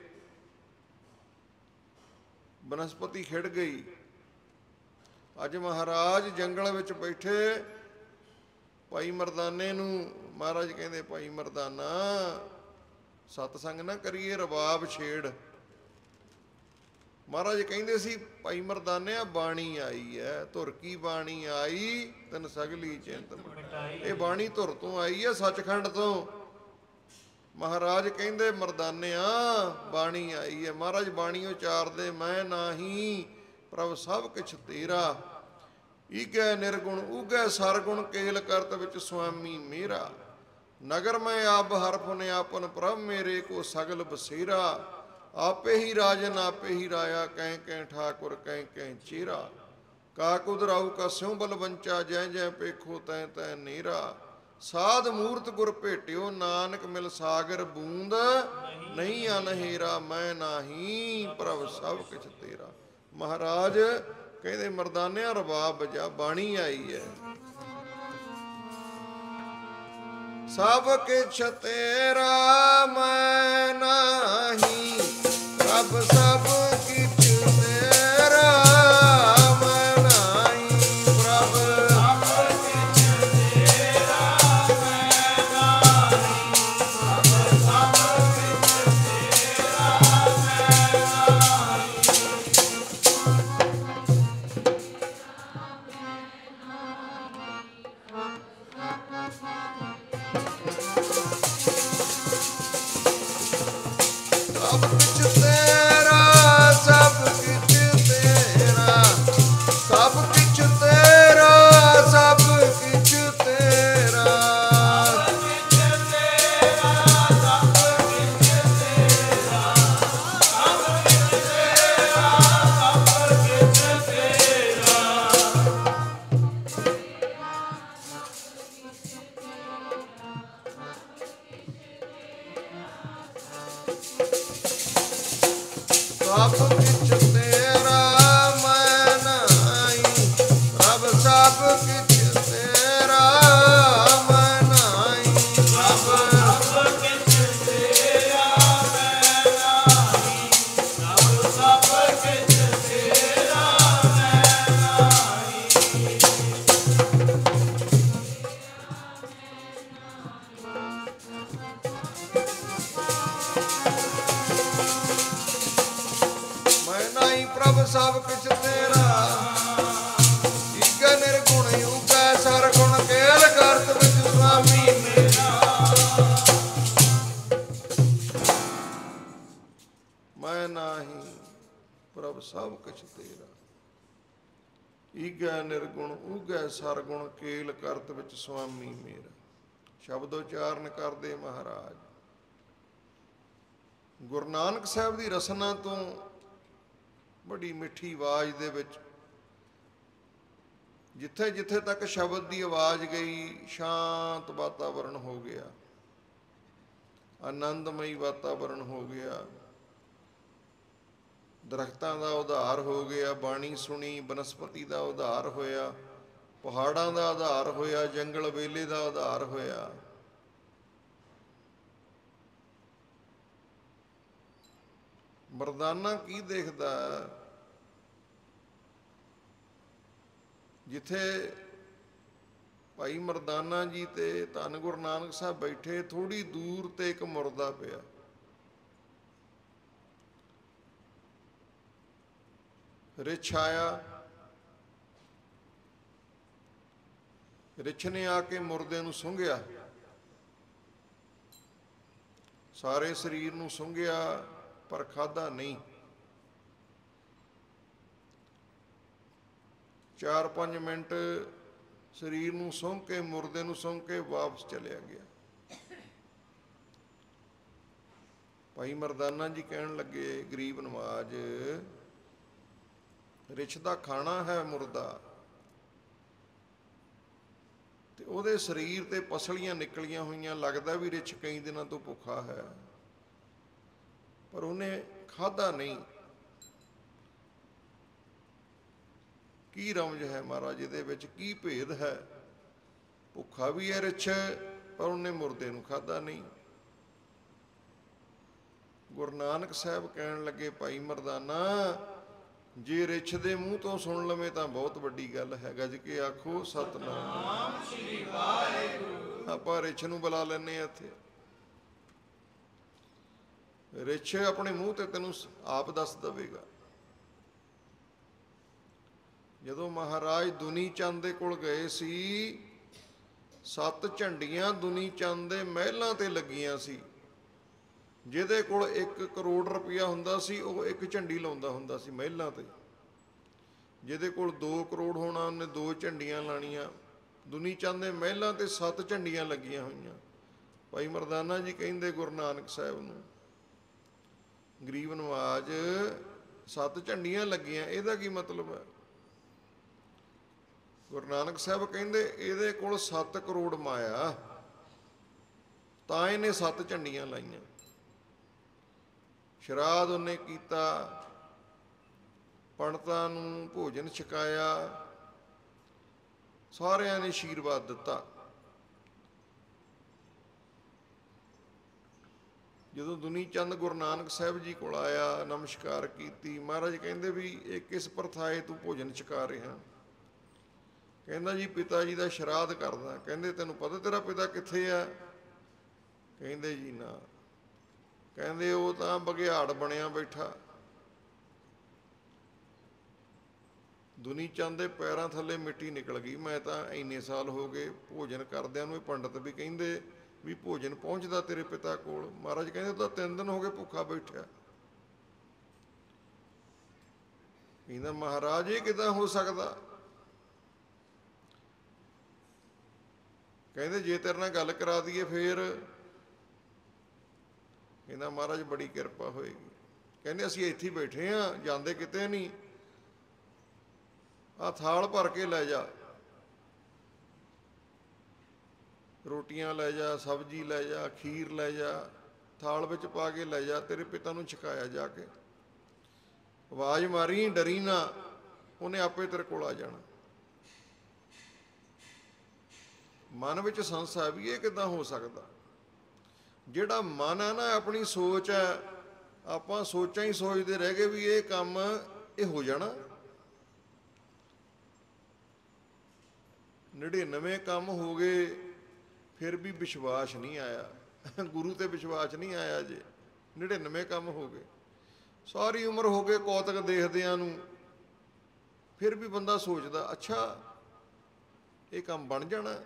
ਬਨਸਪਤੀ ਖਿੜ ਗਈ। ਅੱਜ ਮਹਾਰਾਜ ਜੰਗਲ ਵਿੱਚ ਬੈਠੇ, ਭਾਈ ਮਰਦਾਨੇ ਨੂੰ ਮਹਾਰਾਜ ਕਹਿੰਦੇ, ਭਾਈ ਮਰਦਾਨਾ ਸਤਸੰਗ ਨਾ ਕਰੀਏ, ਰਬਾਬ ਛੇੜ। ਮਹਾਰਾਜ ਕਹਿੰਦੇ ਸੀ, ਭਾਈ ਮਰਦਾਨਿਆ ਬਾਣੀ ਆਈ ਹੈ, ਧੁਰ ਕੀ ਬਾਣੀ ਆਈ ਤਨ ਸਗਲੀ ਚਿੰਤ ਮਿਟਾਈ। ਇਹ ਬਾਣੀ ਧੁਰ ਤੋਂ ਆਈ ਹੈ, ਸੱਚਖੰਡ ਤੋਂ। ਮਹਾਰਾਜ ਕਹਿੰਦੇ, ਮਰਦਾਨਿਆ ਬਾਣੀ ਆਈ ਹੈ। ਮਹਾਰਾਜ ਬਾਣੀ ਉਚਾਰਦੇ, ਮੈਂ ਨਾਹੀਂ ਪ੍ਰਭ ਸਭ ਕਿਛ ਤੇਰਾ, ਈਗੈ ਨਿਰਗੁਣ ਊਗੈ ਸਰਗੁਣ, ਕੇਲ ਕਰਤ ਵਿੱਚ ਸੁਆਮੀ ਮੇਰਾ। ਨਗਰ ਮੈਂ ਆਪ ਹਰਫ ਨੇ ਆਪਨ ਪ੍ਰਭ ਮੇਰੇ, ਕੋ ਸਗਲ ਬਸੇਰਾ। ਆਪੇ ਹੀ ਰਾਜਨ ਆਪੇ ਹੀ ਰਾਇਆ, ਕਹਿ ਕਹਿ ਠਾਕੁਰ ਕਹਿ ਕਹਿ ਚੇਰਾ। ਕਾ ਕੁਦਰਾਉ ਕਾ ਸਿਉ ਬਲਵੰਚਾ, ਜੈ ਜੈ ਪੇਖੋ ਤੈ ਤੈ ਨੇਰਾ। ਸਾਧ ਮੂਰਤ ਗੁਰ ਭੇਟਿਓ, ਨਾਨਕ ਮਿਲ ਸਾਗਰ ਬੂੰਦ ਨਹੀਂ ਅਨਹੇਰਾ। ਮੈਂ ਨਾਹੀਂ ਪ੍ਰਭ ਸਭ ਕਿਛ ਤੇਰਾ। ਮਹਾਰਾਜ ਕਹਿੰਦੇ, ਮਰਦਾਨਿਆਂ ਰਬਾਬ ਵਜਾ, ਬਾਣੀ ਆਈ ਹੈ। ਸਭ ਕਿਛ ਤੇਰਾ ਮੈਂ ਨਾਹੀਂ, ਪ੍ਰਭ ਸਭ ਕਿਛ ਤੇਰਾ ਮੈਂ ਨਾਹੀਂ, ਪ੍ਰਭ ਸਭ ਕਿਛ ਤੇਰਾ ਮੈਂ ਨਾਹੀਂ, ਪ੍ਰਭ ਸਭ ਕਿਛ ਤੇਰਾ ਮੈਂ ਨਾਹੀਂ। ਸਭ ਕੁਛ ਤੇਰਾ, ਸਭ ਕੁਛ ਤੇਰਾ, ਸਭ ਕੁਛ ਤੇਰਾ, ਸਭ ਕੁਛ ਤੇਰਾ, ਸਭ ਕੁਛ ਤੇਰਾ ਮੈਂ ਨਾਹੀਂ, ਪ੍ਰਭ ਸਭ ਕੁਛ ਤੇਰਾ ਮੈਂ ਨਾਹੀਂ, ਪ੍ਰਭ ਸਭ ਕੁਛ ਤੇਰਾ ਮੈਂ ਨਾਹੀਂ, ਪ੍ਰਭ ਸਭ ਕੁਛ ਤੇਰਾ ਮੈਂ ਨਾਹੀਂ। ਮੈਂ ਨਾਹੀਂ ਪ੍ਰਭ ਸਭ ਕੁਛ ਤੇਰਾ, ਈਗੈ ਨਿਰਗੁਣ ਊਗੈ ਸਰਗੁਣ, ਕੇਲ ਕਰਤ ਵਿੱਚ ਸੁਆਮੀ ਮੇਰਾ। ਮੈਂ ਨਾਹੀਂ ਪ੍ਰਭ ਸਭ ਕੁਛ ਤੇਰਾ, ਈਗੈ ਨਿਰਗੁਣ ਊਗੈ ਸਰਗੁਣ, ਕੇਲ ਕਰਤ ਵਿੱਚ ਸੁਆਮੀ ਮੇਰਾ। ਸ਼ਬਦ ਉਚਾਰਨ ਕਰਦੇ ਮਹਾਰਾਜ। ਗੁਰੂ ਨਾਨਕ ਸਾਹਿਬ ਦੀ ਰਸਨਾ ਤੋਂ ਬੜੀ ਮਿੱਠੀ ਆਵਾਜ਼ ਦੇ ਵਿੱਚ, ਜਿੱਥੇ ਜਿੱਥੇ ਤੱਕ ਸ਼ਬਦ ਦੀ ਆਵਾਜ਼ ਗਈ, ਸ਼ਾਂਤ ਵਾਤਾਵਰਣ ਹੋ ਗਿਆ, ਆਨੰਦਮਈ ਵਾਤਾਵਰਣ ਹੋ ਗਿਆ। ਦਰਖਤਾਂ ਦਾ ਉਧਾਰ ਹੋ ਗਿਆ, ਬਾਣੀ ਸੁਣੀ, ਬਨਸਪਤੀ ਦਾ ਉਧਾਰ ਹੋਇਆ, ਪਹਾੜਾਂ ਦਾ ਉਧਾਰ ਹੋਇਆ, ਜੰਗਲ ਵੇਲੇ ਦਾ ਉਧਾਰ ਹੋਇਆ। ਮਰਦਾਨਾ ਕੀ ਦੇਖਦਾ? ਜਿੱਥੇ ਭਾਈ ਮਰਦਾਨਾ ਜੀ ਤੇ ਧੰਨ ਗੁਰੂ ਨਾਨਕ ਸਾਹਿਬ ਬੈਠੇ, ਥੋੜੀ ਦੂਰ ਤੇ ਇੱਕ ਮੁਰਦਾ ਪਿਆ। ਰਿਛ ਆਇਆ, ਰਿਛ ਨੇ ਆ ਕੇ ਮੁਰਦੇ ਨੂੰ ਸੁੰਘਿਆ, ਸਾਰੇ ਸਰੀਰ ਨੂੰ ਸੁੰਘਿਆ, ਪਰ ਖਾਧਾ ਨਹੀਂ। 4-5 ਮਿੰਟ ਸਰੀਰ ਨੂੰ ਸੁੰਘ ਕੇ, ਮੁਰਦੇ ਨੂੰ ਸੁੰਘ ਕੇ ਵਾਪਸ ਚਲਿਆ ਗਿਆ। ਭਾਈ ਮਰਦਾਨਾ ਜੀ ਕਹਿਣ ਲੱਗੇ, ਗਰੀਬ ਨਵਾਜ, ਰਿਛ ਦਾ ਖਾਣਾ ਹੈ ਮੁਰਦਾ, ਤੇ ਉਹਦੇ ਸਰੀਰ ਤੇ ਪਸਲੀਆਂ ਨਿਕਲੀਆਂ ਹੋਈਆਂ, ਲੱਗਦਾ ਵੀ ਰਿਛ ਕਈ ਦਿਨਾਂ ਤੋਂ ਭੁੱਖਾ ਹੈ, ਪਰ ਉਹਨੇ ਖਾਧਾ ਨਹੀਂ। ਕੀ ਰਮਜ ਹੈ ਮਹਾਰਾਜ ਇਹਦੇ ਵਿੱਚ? ਕੀ ਭੇਦ ਹੈ? ਭੁੱਖਾ ਵੀ ਹੈ ਰਿਛ, ਪਰ ਉਹਨੇ ਮੁਰਦੇ ਨੂੰ ਖਾਧਾ ਨਹੀਂ। ਗੁਰੂ ਨਾਨਕ ਸਾਹਿਬ ਕਹਿਣ ਲੱਗੇ, ਭਾਈ ਮਰਦਾਨਾ, ਜੇ ਰਿਛ ਦੇ ਮੂੰਹ ਤੋਂ ਸੁਣ ਲਵੇਂ ਤਾਂ ਬਹੁਤ ਵੱਡੀ ਗੱਲ ਹੈ। ਗੱਜ ਕੇ ਆਖੋ ਸਤਿਨਾਮ ਸ੍ਰੀ ਵਾਹਿਗੁਰੂ। ਆਪਾਂ ਰਿਛ ਨੂੰ ਬੁਲਾ ਲੈਂਦੇ ਆ ਇੱਥੇ। ਰਿਛ ਆਪਣੇ ਮੂੰਹ ਤੇ ਤੈਨੂੰ ਆਪ ਦੱਸ ਦੇਵੇਗਾ। ਜਦੋਂ ਮਹਾਰਾਜ ਦੁਨੀ ਚੰਦ ਦੇ ਕੋਲ ਗਏ ਸੀ, 7 ਝੰਡੀਆਂ ਦੁਨੀ ਚੰਦ ਦੇ ਮਹਿਲਾਂ ਤੇ ਲੱਗੀਆਂ ਸੀ। ਜਿਹਦੇ ਕੋਲ 1 ਕਰੋੜ ਰੁਪਇਆ ਹੁੰਦਾ ਸੀ, ਉਹ 1 ਝੰਡੀ ਲਾਉਂਦਾ ਹੁੰਦਾ ਸੀ ਮਹਿਲਾਂ ਤੇ। ਜਿਹਦੇ ਕੋਲ 2 ਕਰੋੜ ਹੋਣਾ, ਉਹਨੇ 2 ਝੰਡੀਆਂ ਲਾਣੀਆਂ। ਦੁਨੀ ਚੰਦ ਦੇ ਮਹਿਲਾਂ ਤੇ 7 ਝੰਡੀਆਂ ਲੱਗੀਆਂ ਹੋਈਆਂ। ਭਾਈ ਮਰਦਾਨਾ ਜੀ ਕਹਿੰਦੇ ਗੁਰੂ ਨਾਨਕ ਸਾਹਿਬ ਨੂੰ, ਗਰੀਬ ਨਵਾਜ, 7 ਝੰਡੀਆਂ ਲੱਗੀਆਂ, ਇਹਦਾ ਕੀ ਮਤਲਬ ਹੈ? ਗੁਰੂ ਨਾਨਕ ਸਾਹਿਬ ਕਹਿੰਦੇ, ਇਹਦੇ ਕੋਲ 7 ਕਰੋੜ ਮਾਇਆ, ਤਾਂ ਇਹਨੇ 7 ਝੰਡੀਆਂ ਲਾਈਆਂ। ਸ਼ਰਾਧ ਉਹਨੇ ਕੀਤਾ, ਪੰਡਤਾਂ ਨੂੰ ਭੋਜਨ ਛਕਾਇਆ, ਸਾਰਿਆਂ ਨੇ ਆਸ਼ੀਰਵਾਦ ਦਿੱਤਾ। ਜਦੋਂ ਦੁਨੀ ਚੰਦ ਗੁਰੂ ਨਾਨਕ ਸਾਹਿਬ ਜੀ ਕੋਲ ਆਇਆ, ਨਮਸਕਾਰ ਕੀਤੀ, ਮਹਾਰਾਜ ਕਹਿੰਦੇ ਵੀ ਇਹ ਕਿਸ ਪ੍ਰਥਾਏ ਤੂੰ ਭੋਜਨ ਛਕਾ ਰਿਹਾ? ਕਹਿੰਦਾ ਜੀ ਪਿਤਾ ਜੀ ਦਾ ਸ਼ਰਾਧ ਕਰਦਾ। ਕਹਿੰਦੇ ਤੈਨੂੰ ਪਤਾ ਤੇਰਾ ਪਿਤਾ ਕਿੱਥੇ ਆ? ਕਹਿੰਦੇ ਜੀ ਨਾ। ਕਹਿੰਦੇ ਉਹ ਤਾਂ ਬਘਿਆੜ ਬਣਿਆ ਬੈਠਾ। ਦੁਨੀ ਚੰਦ ਦੇ ਪੈਰਾਂ ਥੱਲੇ ਮਿੱਟੀ ਨਿਕਲ ਗਈ। ਮੈਂ ਤਾਂ ਇੰਨੇ ਸਾਲ ਹੋ ਗਏ ਭੋਜਨ ਕਰਦਿਆਂ ਨੂੰ, ਇਹ ਪੰਡਤ ਵੀ ਕਹਿੰਦੇ ਵੀ ਭੋਜਨ ਪਹੁੰਚਦਾ ਤੇਰੇ ਪਿਤਾ ਕੋਲ। ਮਹਾਰਾਜ ਕਹਿੰਦੇ ਉਹ ਤਾਂ 3 ਦਿਨ ਹੋ ਗਏ ਭੁੱਖਾ ਬੈਠਿਆ। ਕਹਿੰਦਾ ਮਹਾਰਾਜ ਇਹ ਕਿੱਦਾਂ ਹੋ ਸਕਦਾ? ਕਹਿੰਦੇ ਜੇ ਤੇਰੇ ਨਾਲ ਗੱਲ ਕਰਾ ਦਈਏ ਫੇਰ? ਕਹਿੰਦਾ ਮਹਾਰਾਜ ਬੜੀ ਕਿਰਪਾ ਹੋਏਗੀ। ਕਹਿੰਦੇ ਅਸੀਂ ਇੱਥੇ ਬੈਠੇ ਹਾਂ, ਜਾਂਦੇ ਕਿਤੇ ਨਹੀਂ। ਆਹ ਥਾਲ ਭਰ ਕੇ ਲੈ ਜਾ, ਰੋਟੀਆਂ ਲੈ ਜਾ, ਸਬਜ਼ੀ ਲੈ ਜਾ, ਖੀਰ ਲੈ ਜਾ, ਥਾਲ ਵਿੱਚ ਪਾ ਕੇ ਲੈ ਜਾ, ਤੇਰੇ ਪਿਤਾ ਨੂੰ ਛਕਾਇਆ ਜਾ ਕੇ। ਆਵਾਜ਼ ਮਾਰੀ, ਡਰੀ ਨਾ, ਉਹਨੇ ਆਪੇ ਤੇਰੇ ਕੋਲ ਆ ਜਾਣਾ। ਮਨ ਵਿੱਚ ਸੰਸਾ ਵੀ ਇਹ ਕਿੱਦਾਂ ਹੋ ਸਕਦਾ? ਜਿਹੜਾ ਮਨ ਹੈ ਨਾ, ਆਪਣੀ ਸੋਚ ਹੈ, ਆਪਾਂ ਸੋਚਾਂ ਹੀ ਸੋਚਦੇ ਰਹਿ ਗਏ ਵੀ ਇਹ ਕੰਮ ਇਹ ਹੋ ਜਾਣਾ। 99 ਕੰਮ ਹੋ ਗਏ, ਫਿਰ ਵੀ ਵਿਸ਼ਵਾਸ ਨਹੀਂ ਆਇਆ, ਗੁਰੂ ਤੇ ਵਿਸ਼ਵਾਸ ਨਹੀਂ ਆਇਆ। ਜੇ 99 ਕੰਮ ਹੋ ਗਏ, ਸਾਰੀ ਉਮਰ ਹੋ ਗਏ ਕੌਤਕ ਦੇਖਦਿਆਂ ਨੂੰ, ਫਿਰ ਵੀ ਬੰਦਾ ਸੋਚਦਾ ਅੱਛਾ ਇਹ ਕੰਮ ਬਣ ਜਾਣਾ।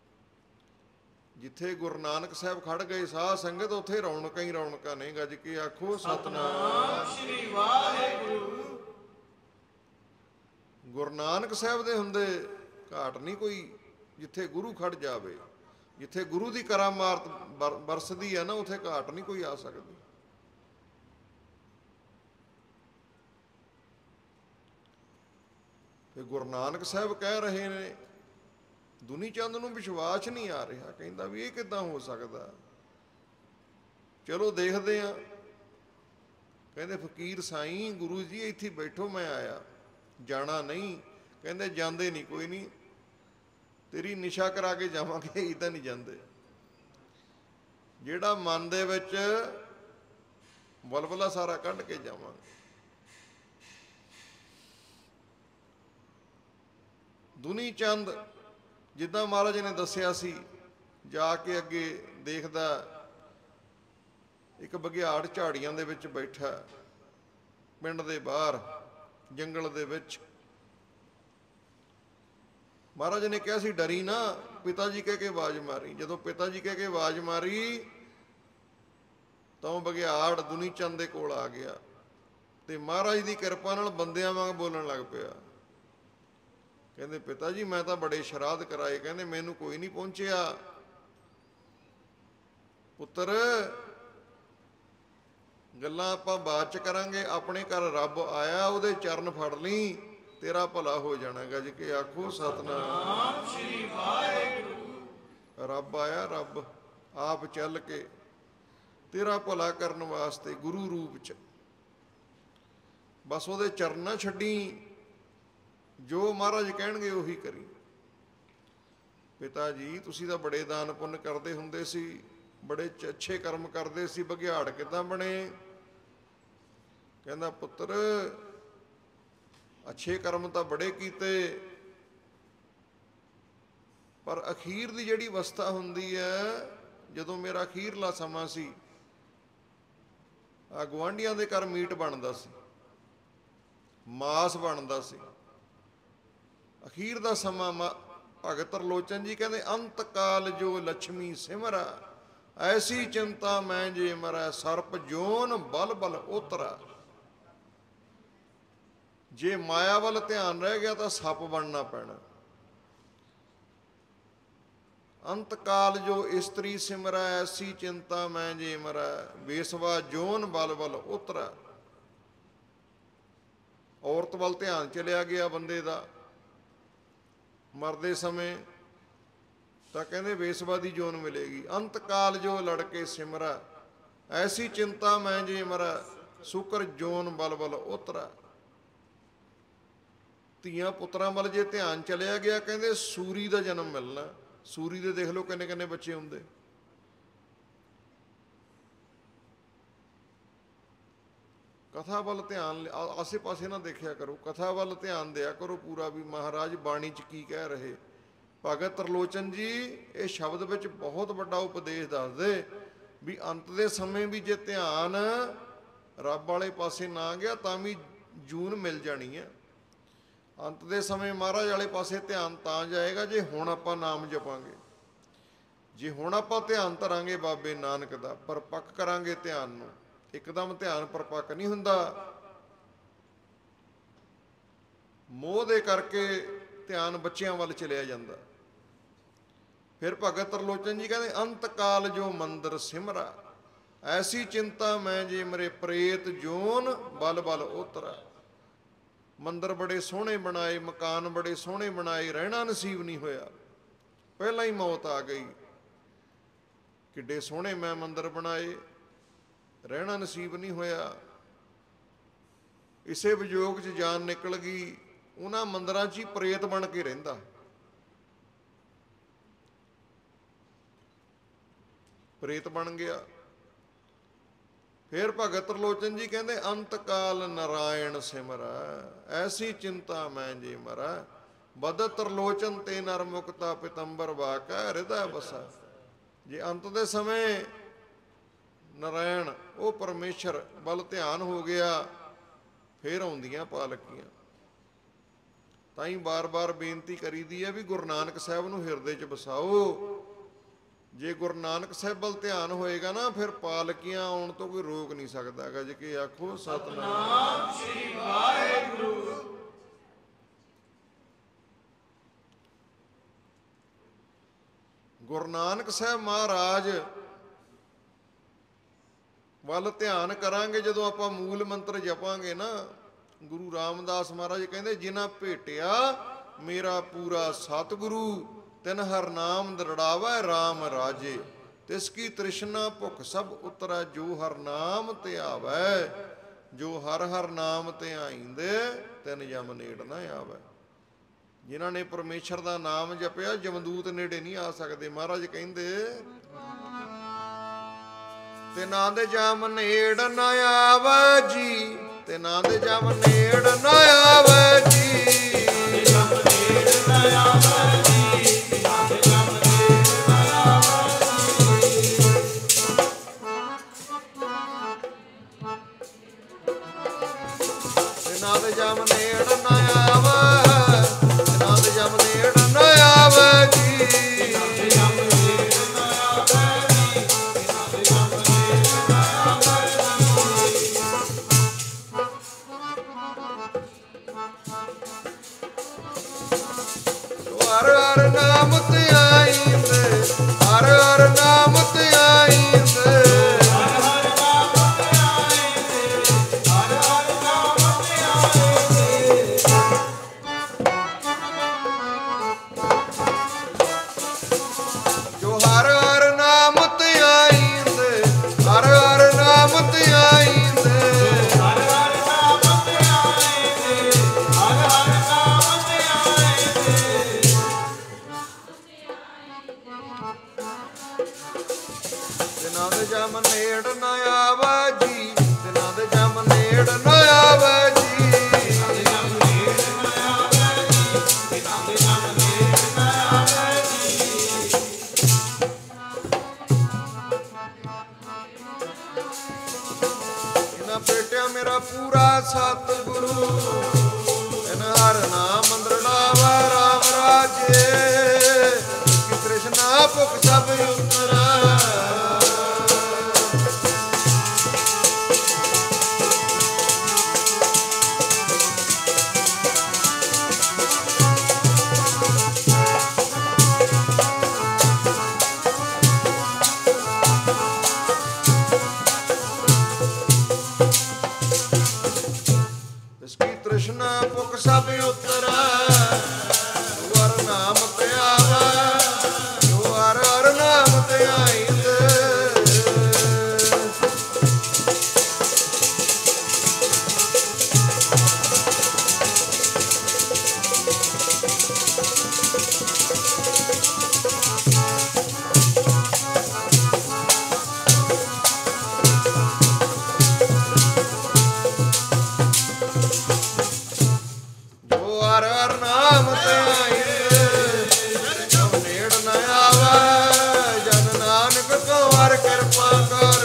ਜਿੱਥੇ ਗੁਰੂ ਨਾਨਕ ਸਾਹਿਬ ਖੜ ਗਏ ਸਾਧ ਸੰਗਤ, ਉੱਥੇ ਰੌਣਕਾਂ ਹੀ ਰੌਣਕਾਂ ਨੇ। ਗੱਜ ਕੇ ਆਖੋ ਸਤਿਨਾਮ ਸ੍ਰੀ ਵਾਹਿਗੁਰੂ। ਗੁਰੂ ਨਾਨਕ ਸਾਹਿਬ ਦੇ ਹੁੰਦੇ ਘਾਟ ਨਹੀਂ ਕੋਈ। ਜਿੱਥੇ ਗੁਰੂ ਖੜ ਜਾਵੇ, ਜਿੱਥੇ ਗੁਰੂ ਦੀ ਕਰਾਮਾਤ ਵਰਸਦੀ ਹੈ ਨਾ, ਉੱਥੇ ਘਾਟ ਨਹੀਂ ਕੋਈ ਆ ਸਕਦੀ। ਤੇ ਗੁਰੂ ਨਾਨਕ ਸਾਹਿਬ ਕਹਿ ਰਹੇ ਨੇ, ਦੁਨੀ ਚੰਦ ਨੂੰ ਵਿਸ਼ਵਾਸ ਨਹੀਂ ਆ ਰਿਹਾ। ਕਹਿੰਦਾ ਵੀ ਇਹ ਕਿੱਦਾਂ ਹੋ ਸਕਦਾ? ਚਲੋ ਦੇਖਦੇ ਆ। ਕਹਿੰਦੇ ਫਕੀਰ ਸਾਈਂ, ਗੁਰੂ ਜੀ ਇੱਥੇ ਬੈਠੋ, ਮੈਂ ਆਇਆ, ਜਾਣਾ ਨਹੀਂ। ਕਹਿੰਦੇ ਜਾਂਦੇ ਨਹੀਂ, ਕੋਈ ਨਹੀਂ, ਤੇਰੀ ਨਿਸ਼ਾ ਕਰਾ ਕੇ ਜਾਵਾਂਗੇ, ਇੱਦਾਂ ਨਹੀਂ ਜਾਂਦੇ। ਜਿਹੜਾ ਮਨ ਦੇ ਵਿੱਚ ਵਲਵਲਾ ਸਾਰਾ ਕੱਢ ਕੇ ਜਾਵਾਂਗੇ। ਦੁਨੀ ਚੰਦ ਜਿੱਦਾਂ ਮਹਾਰਾਜ ਨੇ ਦੱਸਿਆ ਸੀ, ਜਾ ਕੇ ਅੱਗੇ ਦੇਖਦਾ ਇੱਕ ਬਘਿਆੜ ਝਾੜੀਆਂ ਦੇ ਵਿੱਚ ਬੈਠਾ, ਪਿੰਡ ਦੇ ਬਾਹਰ ਜੰਗਲ ਦੇ ਵਿੱਚ। ਮਹਾਰਾਜ ਨੇ ਕਿਹਾ ਸੀ ਡਰੀ ਨਾ, ਪਿਤਾ ਜੀ ਕਹਿ ਕੇ ਆਵਾਜ਼ ਮਾਰੀ। ਜਦੋਂ ਪਿਤਾ ਜੀ ਕਹਿ ਕੇ ਆਵਾਜ਼ ਮਾਰੀ ਤਾਂ ਉਹ ਬਘਿਆੜ ਦੁਨੀ ਚੰਦ ਦੇ ਕੋਲ ਆ ਗਿਆ ਤੇ ਮਹਾਰਾਜ ਦੀ ਕਿਰਪਾ ਨਾਲ ਬੰਦਿਆਂ ਵਾਂਗ ਬੋਲਣ ਲੱਗ ਪਿਆ। ਕਹਿੰਦੇ ਪਿਤਾ ਜੀ ਮੈਂ ਤਾਂ ਬੜੇ ਸ਼ਰਾਧ ਕਰਾਏ, ਕਹਿੰਦੇ ਮੈਨੂੰ ਕੋਈ ਨਹੀਂ ਪਹੁੰਚਿਆ। ਪੁੱਤਰ ਗੱਲਾਂ ਆਪਾਂ ਬਾਅਦ ਚ ਕਰਾਂਗੇ, ਆਪਣੇ ਘਰ ਰੱਬ ਆਇਆ, ਉਹਦੇ ਚਰਨ ਫੜ ਲਈ, ਤੇਰਾ ਭਲਾ ਹੋ ਜਾਣਾ। ਗੱਜ ਕੇ ਆਖੋ ਸਤਿਨਾਮ ਸ੍ਰੀ ਵਾਹਿਗੁਰੂ। ਰੱਬ ਆਇਆ, ਰੱਬ ਆਪ ਚੱਲ ਕੇ ਤੇਰਾ ਭਲਾ ਕਰਨ ਵਾਸਤੇ ਗੁਰੂ ਰੂਪ ਚ। ਬਸ ਉਹਦੇ ਚਰਨ ਨਾ ਛੱਡੀ, ਜੋ ਮਹਾਰਾਜ ਕਹਿਣਗੇ ਉਹੀ ਕਰੀ। ਪਿਤਾ ਜੀ ਤੁਸੀਂ ਤਾਂ ਬੜੇ ਦਾਨ ਪੁੰਨ ਕਰਦੇ ਹੁੰਦੇ ਸੀ, ਬੜੇ ਅੱਛੇ ਕਰਮ ਕਰਦੇ ਸੀ, ਬਘਿਆੜ ਕਿੱਦਾਂ ਬਣੇ? ਕਹਿੰਦਾ ਪੁੱਤਰ ਅੱਛੇ ਕਰਮ ਤਾਂ ਬੜੇ ਕੀਤੇ, ਪਰ ਅਖੀਰ ਦੀ ਜਿਹੜੀ ਅਵਸਥਾ ਹੁੰਦੀ ਹੈ, ਜਦੋਂ ਮੇਰਾ ਅਖੀਰਲਾ ਸਮਾਂ ਸੀ, ਆ ਗੁਆਂਢੀਆਂ ਦੇ ਘਰ ਮੀਟ ਬਣਦਾ ਸੀ, ਮਾਸ ਬਣਦਾ ਸੀ। ਅਖੀਰ ਦਾ ਸਮਾਂ ਭਗਤ ਤਰਲੋਚਨ ਜੀ ਕਹਿੰਦੇ ਅੰਤ ਕਾਲ ਜੋ ਲక్ష్ਮੀ ਸਿਮਰਾ, ਐਸੀ ਚਿੰਤਾ ਮੈਂ ਜੇ ਮਰੈ, ਸਰਪ ਜੋਨ ਬਲ ਬਲ ਉਤਰਾ। ਜੇ ਮਾਇਆ ਵੱਲ ਧਿਆਨ ਰਹਿ ਗਿਆ ਤਾਂ ਸੱਪ ਬਣਨਾ ਪੈਣਾ। ਅੰਤ ਕਾਲ ਜੋ ਇਸਤਰੀ ਸਿਮਰੈ, ਐਸੀ ਚਿੰਤਾ ਮੈਂ ਜੇ ਮਰੈ, ਬੇਸਵਾ ਜੋਨ ਬਲ ਬਲ ਉਤਰਾ। ਔਰਤ ਵੱਲ ਧਿਆਨ ਚਲਿਆ ਗਿਆ ਬੰਦੇ ਦਾ ਮਰਦੇ ਸਮੇਂ, ਤਾਂ ਕਹਿੰਦੇ ਬੇਸਵਾ ਦੀ ਜੋਨ ਮਿਲੇਗੀ। ਅੰਤ ਕਾਲ ਜੋ ਲੜਕੇ ਸਿਮਰਾ, ਐਸੀ ਚਿੰਤਾ ਮੈਂ ਜੇ ਮਰੈ, ਸੁਕਰ ਜੋਨ ਬਲ ਬਲ ਉਤਰਾ। ਧੀਆਂ ਪੁੱਤਰਾਂ ਵੱਲ ਜੇ ਧਿਆਨ ਚਲਿਆ ਗਿਆ, ਕਹਿੰਦੇ ਸੂਰੀ ਦਾ ਜਨਮ ਮਿਲਣਾ। ਸੂਰੀ ਦੇ ਦੇਖ ਲਓ ਕਿੰਨੇ ਕਿੰਨੇ ਬੱਚੇ ਹੁੰਦੇ। ਕਥਾ ਵੱਲ ਧਿਆਨ, ਆਸੇ ਪਾਸੇ ਨਾ ਦੇਖਿਆ ਕਰੋ, ਕਥਾ ਵੱਲ ਧਿਆਨ ਦਿਆ ਕਰੋ ਪੂਰਾ, ਵੀ ਮਹਾਰਾਜ ਬਾਣੀ 'ਚ ਕੀ ਕਹਿ ਰਹੇ। ਭਗਤ ਤਰਲੋਚਨ ਜੀ ਇਹ ਸ਼ਬਦ ਵਿੱਚ ਬਹੁਤ ਵੱਡਾ ਉਪਦੇਸ਼ ਦੱਸਦੇ ਵੀ ਅੰਤ ਦੇ ਸਮੇਂ ਵੀ ਜੇ ਧਿਆਨ ਰੱਬ ਵਾਲੇ ਪਾਸੇ ਨਾ ਗਿਆ ਤਾਂ ਵੀ ਜੂਨ ਮਿਲ ਜਾਣੀ ਹੈ। ਅੰਤ ਦੇ ਸਮੇਂ ਮਹਾਰਾਜ ਵਾਲੇ ਪਾਸੇ ਧਿਆਨ ਤਾਂ ਜਾਏਗਾ ਜੇ ਹੁਣ ਆਪਾਂ ਨਾਮ ਜਪਾਂਗੇ। ਜੇ ਹੁਣ ਆਪਾਂ ਧਿਆਨ ਧਰਾਂਗੇ ਬਾਬੇ ਨਾਨਕ ਦਾ, ਪਰਪੱਕ ਕਰਾਂਗੇ ਧਿਆਨ ਨੂੰ। ਇੱਕਦਮ ਧਿਆਨ ਪਰਪੱਕ ਨਹੀਂ ਹੁੰਦਾ, ਮੋਹ ਦੇ ਕਰਕੇ ਧਿਆਨ ਬੱਚਿਆਂ ਵੱਲ ਚਲਿਆ ਜਾਂਦਾ। ਫਿਰ ਭਗਤ ਤਰਲੋਚਨ ਜੀ ਕਹਿੰਦੇ ਅੰਤ ਕਾਲ ਜੋ ਮੰਦਰ ਸਿਮਰਾ, ਐਸੀ ਚਿੰਤਾ ਮੈਂ ਜੇ ਮਰੇ, ਪ੍ਰੇਤ ਜੋਨ ਬਲ ਬਲ ਉਤਰਾ। ਮੰਦਰ ਬੜੇ ਸੋਹਣੇ ਬਣਾਏ, ਮਕਾਨ ਬੜੇ ਸੋਹਣੇ ਬਣਾਏ, ਰਹਿਣਾ ਨਸੀਬ ਨਹੀਂ ਹੋਇਆ, ਪਹਿਲਾਂ ਹੀ ਮੌਤ ਆ ਗਈ। ਕਿੱਡੇ ਸੋਹਣੇ ਮੈਂ ਮੰਦਰ ਬਣਾਏ, ਰਹਿਣਾ ਨਸੀਬ ਨਹੀਂ ਹੋਇਆ। ਇਸੇ ਵਿਜੋਗ 'ਚ ਜਾਨ ਨਿਕਲ ਗਈ, ਉਹਨਾਂ ਮੰਦਰਾਂ 'ਚ ਹੀ ਪ੍ਰੇਤ ਬਣ ਕੇ ਰਹਿੰਦਾ। ਪ੍ਰੇਤ ਬਣ ਗਿਆ। ਫਿਰ ਭਗਤ ਤਰਲੋਚਨ ਜੀ ਕਹਿੰਦੇ ਅੰਤ ਕਾਲ ਨਾਰਾਇਣ ਸਿਮਰੈ, ਐਸੀ ਚਿੰਤਾ ਮੈਂ ਜੇ ਮਰੈ, ਬਦਤ ਤਰਲੋਚਨ ਤੇ ਨਰ ਮੁਕਤਾ, ਪਿਤੰਬਰ ਵਾਕੈ ਹਿਰਦੈ ਬਸੈ। ਜੇ ਅੰਤ ਦੇ ਸਮੇਂ ਨਾਰਾਇਣ ਉਹ ਪਰਮੇਸ਼ਰ ਵੱਲ ਧਿਆਨ ਹੋ ਗਿਆ, ਫਿਰ ਆਉਂਦੀਆਂ ਪਾਲਕੀਆਂ। ਤਾਂ ਹੀ ਬਾਰ-ਬਾਰ ਬੇਨਤੀ ਕਰੀਦੀ ਹੈ ਵੀ ਗੁਰੂ ਨਾਨਕ ਸਾਹਿਬ ਨੂੰ ਹਿਰਦੇ 'ਚ ਵਸਾਓ। ਜੇ ਗੁਰੂ ਨਾਨਕ ਸਾਹਿਬ ਵੱਲ ਧਿਆਨ ਹੋਏਗਾ ਨਾ, ਫਿਰ ਪਾਲਕੀਆਂ ਆਉਣ ਤੋਂ ਕੋਈ ਰੋਕ ਨਹੀਂ ਸਕਦਾ। ਗੱਜ ਕੇ ਆਖੋ ਸਤਿਨਾਮ ਸ੍ਰੀ ਵਾਹਿਗੁਰੂ। ਗੁਰੂ ਨਾਨਕ ਸਾਹਿਬ ਮਹਾਰਾਜ ਵੱਲ ਧਿਆਨ ਕਰਾਂਗੇ ਜਦੋਂ ਆਪਾਂ ਮੂਲ ਮੰਤਰ ਜਪਾਂਗੇ ਨਾ। ਗੁਰੂ ਰਾਮਦਾਸ ਮਹਾਰਾਜ ਕਹਿੰਦੇ ਜਿਨ੍ਹਾਂ ਭੇਟਿਆ ਮੇਰਾ ਪੂਰਾ ਸਤਿਗੁਰੂ, ਤਿਨ ਹਰ ਨਾਮ ਦਰੜਾਵੈ ਰਾਮ ਰਾਜੇ, ਤਿਸ ਕੀ ਤ੍ਰਿਸ਼ਨਾ ਭੁਖ ਸਭ ਉਤਰੈ, ਜੋ ਹਰ ਨਾਮ ਤੇ ਆਵੈ, ਜੋ ਹਰ ਹਰ ਨਾਮ ਤੇ ਆਈਂਦੇ, ਤਿਨ ਯਮ ਨੇੜ ਨਾ ਆਵੈ। ਜਿਨ੍ਹਾਂ ਨੇ ਪਰਮੇਸ਼ਰ ਦਾ ਨਾਮ ਜਪਿਆ, ਜਮਦੂਤ ਨੇੜੇ ਨਹੀਂ ਆ ਸਕਦੇ। ਮਹਾਰਾਜ ਕਹਿੰਦੇ ਤੇ ਨਾਂ ਦੇ ਜਮ ਨੇੜ ਨ ਆਵੇ ਜੀ, ਤੇ ਨਾਂ ਦੇ ਜਮ ਨੇੜ ਨ ਆਵੇ ਜੀ, ਜਮ ਨੇੜ ਨ ਆਵੇ ਜੀ, ਨਾਂ ਦੇ ਜਮ ਨੇੜ ਨ ਆਵੇ ਜੀ, ਤੇ ਨਾਂ ਦੇ ਜਮ ਨੇੜ ਨ ਆਵੇ, ਤੇ ਨਾਂ ਦੇ ਜਮ ਨੇੜ ਨ ਆਵੇ ਜੀ, ਨਾਂ ਦੇ ਜਮ ਨੇੜ ਨ ਆਵੇ ਜੀ, ਨਾਂ ਦੇ ਜਮ ਨੇੜ ਨ ਆਵੇ ਹਰ ਹਰ ਨਾਮ ਧਿਆਈਂਦੇ, ਹਰ ਹਰ ਨਾਮ ਧਿਆਈਂਦੇ, ਹਰ ਹਰ ਨਾਮ ਧਿਆਈਂਦੇ, ਹਰ ਹਰ ਨਾਮ ਧਿਆਈਂਦੇ, ਜੋ ਹਰ ਹਰ ਨਾਮ ਧਿਆਈਂਦੇ, ਹਰ ਹਰ ਨਾਮ ਧਿਆਈਂਦੇ, ਹਰ ਹਰ ਨਾਮ ਧਿਆਈਂਦੇ, ਹਰ ਹਰ ਨਾਮ ਧਿਆਈਂਦੇ, ਤੇ ਨਾਂ ਦੇ ਜਮ ਨੇੜ ਨ ਆਵੇ ਜੀ, ਤੇ ਨਾਂ ਦੇ ਜਮ ਨੇੜ ਨ ਆਵੇ ਜੀ, ਨਾਂ ਦੇ ਜਮ ਨੇੜ ਨ ਆਵੇ ਜੀ, ਨਾਂ ਦੇ ਜਮ ਨੇੜ ਨ ਆਵੇ ਜੀ, ਇਹਨਾਂ ਭੇਟਿਆ ਮੇਰਾ ਪੂਰਾ ਸਤਿਗੁਰੂ, ਇਹਨਾਂ ਹਰ ਨਾਮ ਮੰਦਰ ਲਾਵਾ ਰਾਮ ਰਾਜੇ, ਕਿ ਤ੍ਰਿਸ਼ਨਾ ਭੁਖ ਸਭ ਉਤਰਾ, ਇਸਕੀ ਤ੍ਰਿਸ਼ਨਾ ਭੁਖ ਸਭ ਉਤਰਾ, ਜੋ ਹਰ ਨਾਮ ਤੇ ਆਵਾ, ਜੋ ਹਰ ਹਰ ਨਾਮ ਤੇ ਆਈਂਦੇ, ਜੋ ਹਰ ਹਰ ਨਾਮ ਤੇ ਆਈਂਦੇ, ਜਮ ਨੇੜ ਨ ਆਵੇ, ਜਨ ਨਾਨਕ ਕੋ ਹਰ ਕਿਰਪਾ ਕਰ,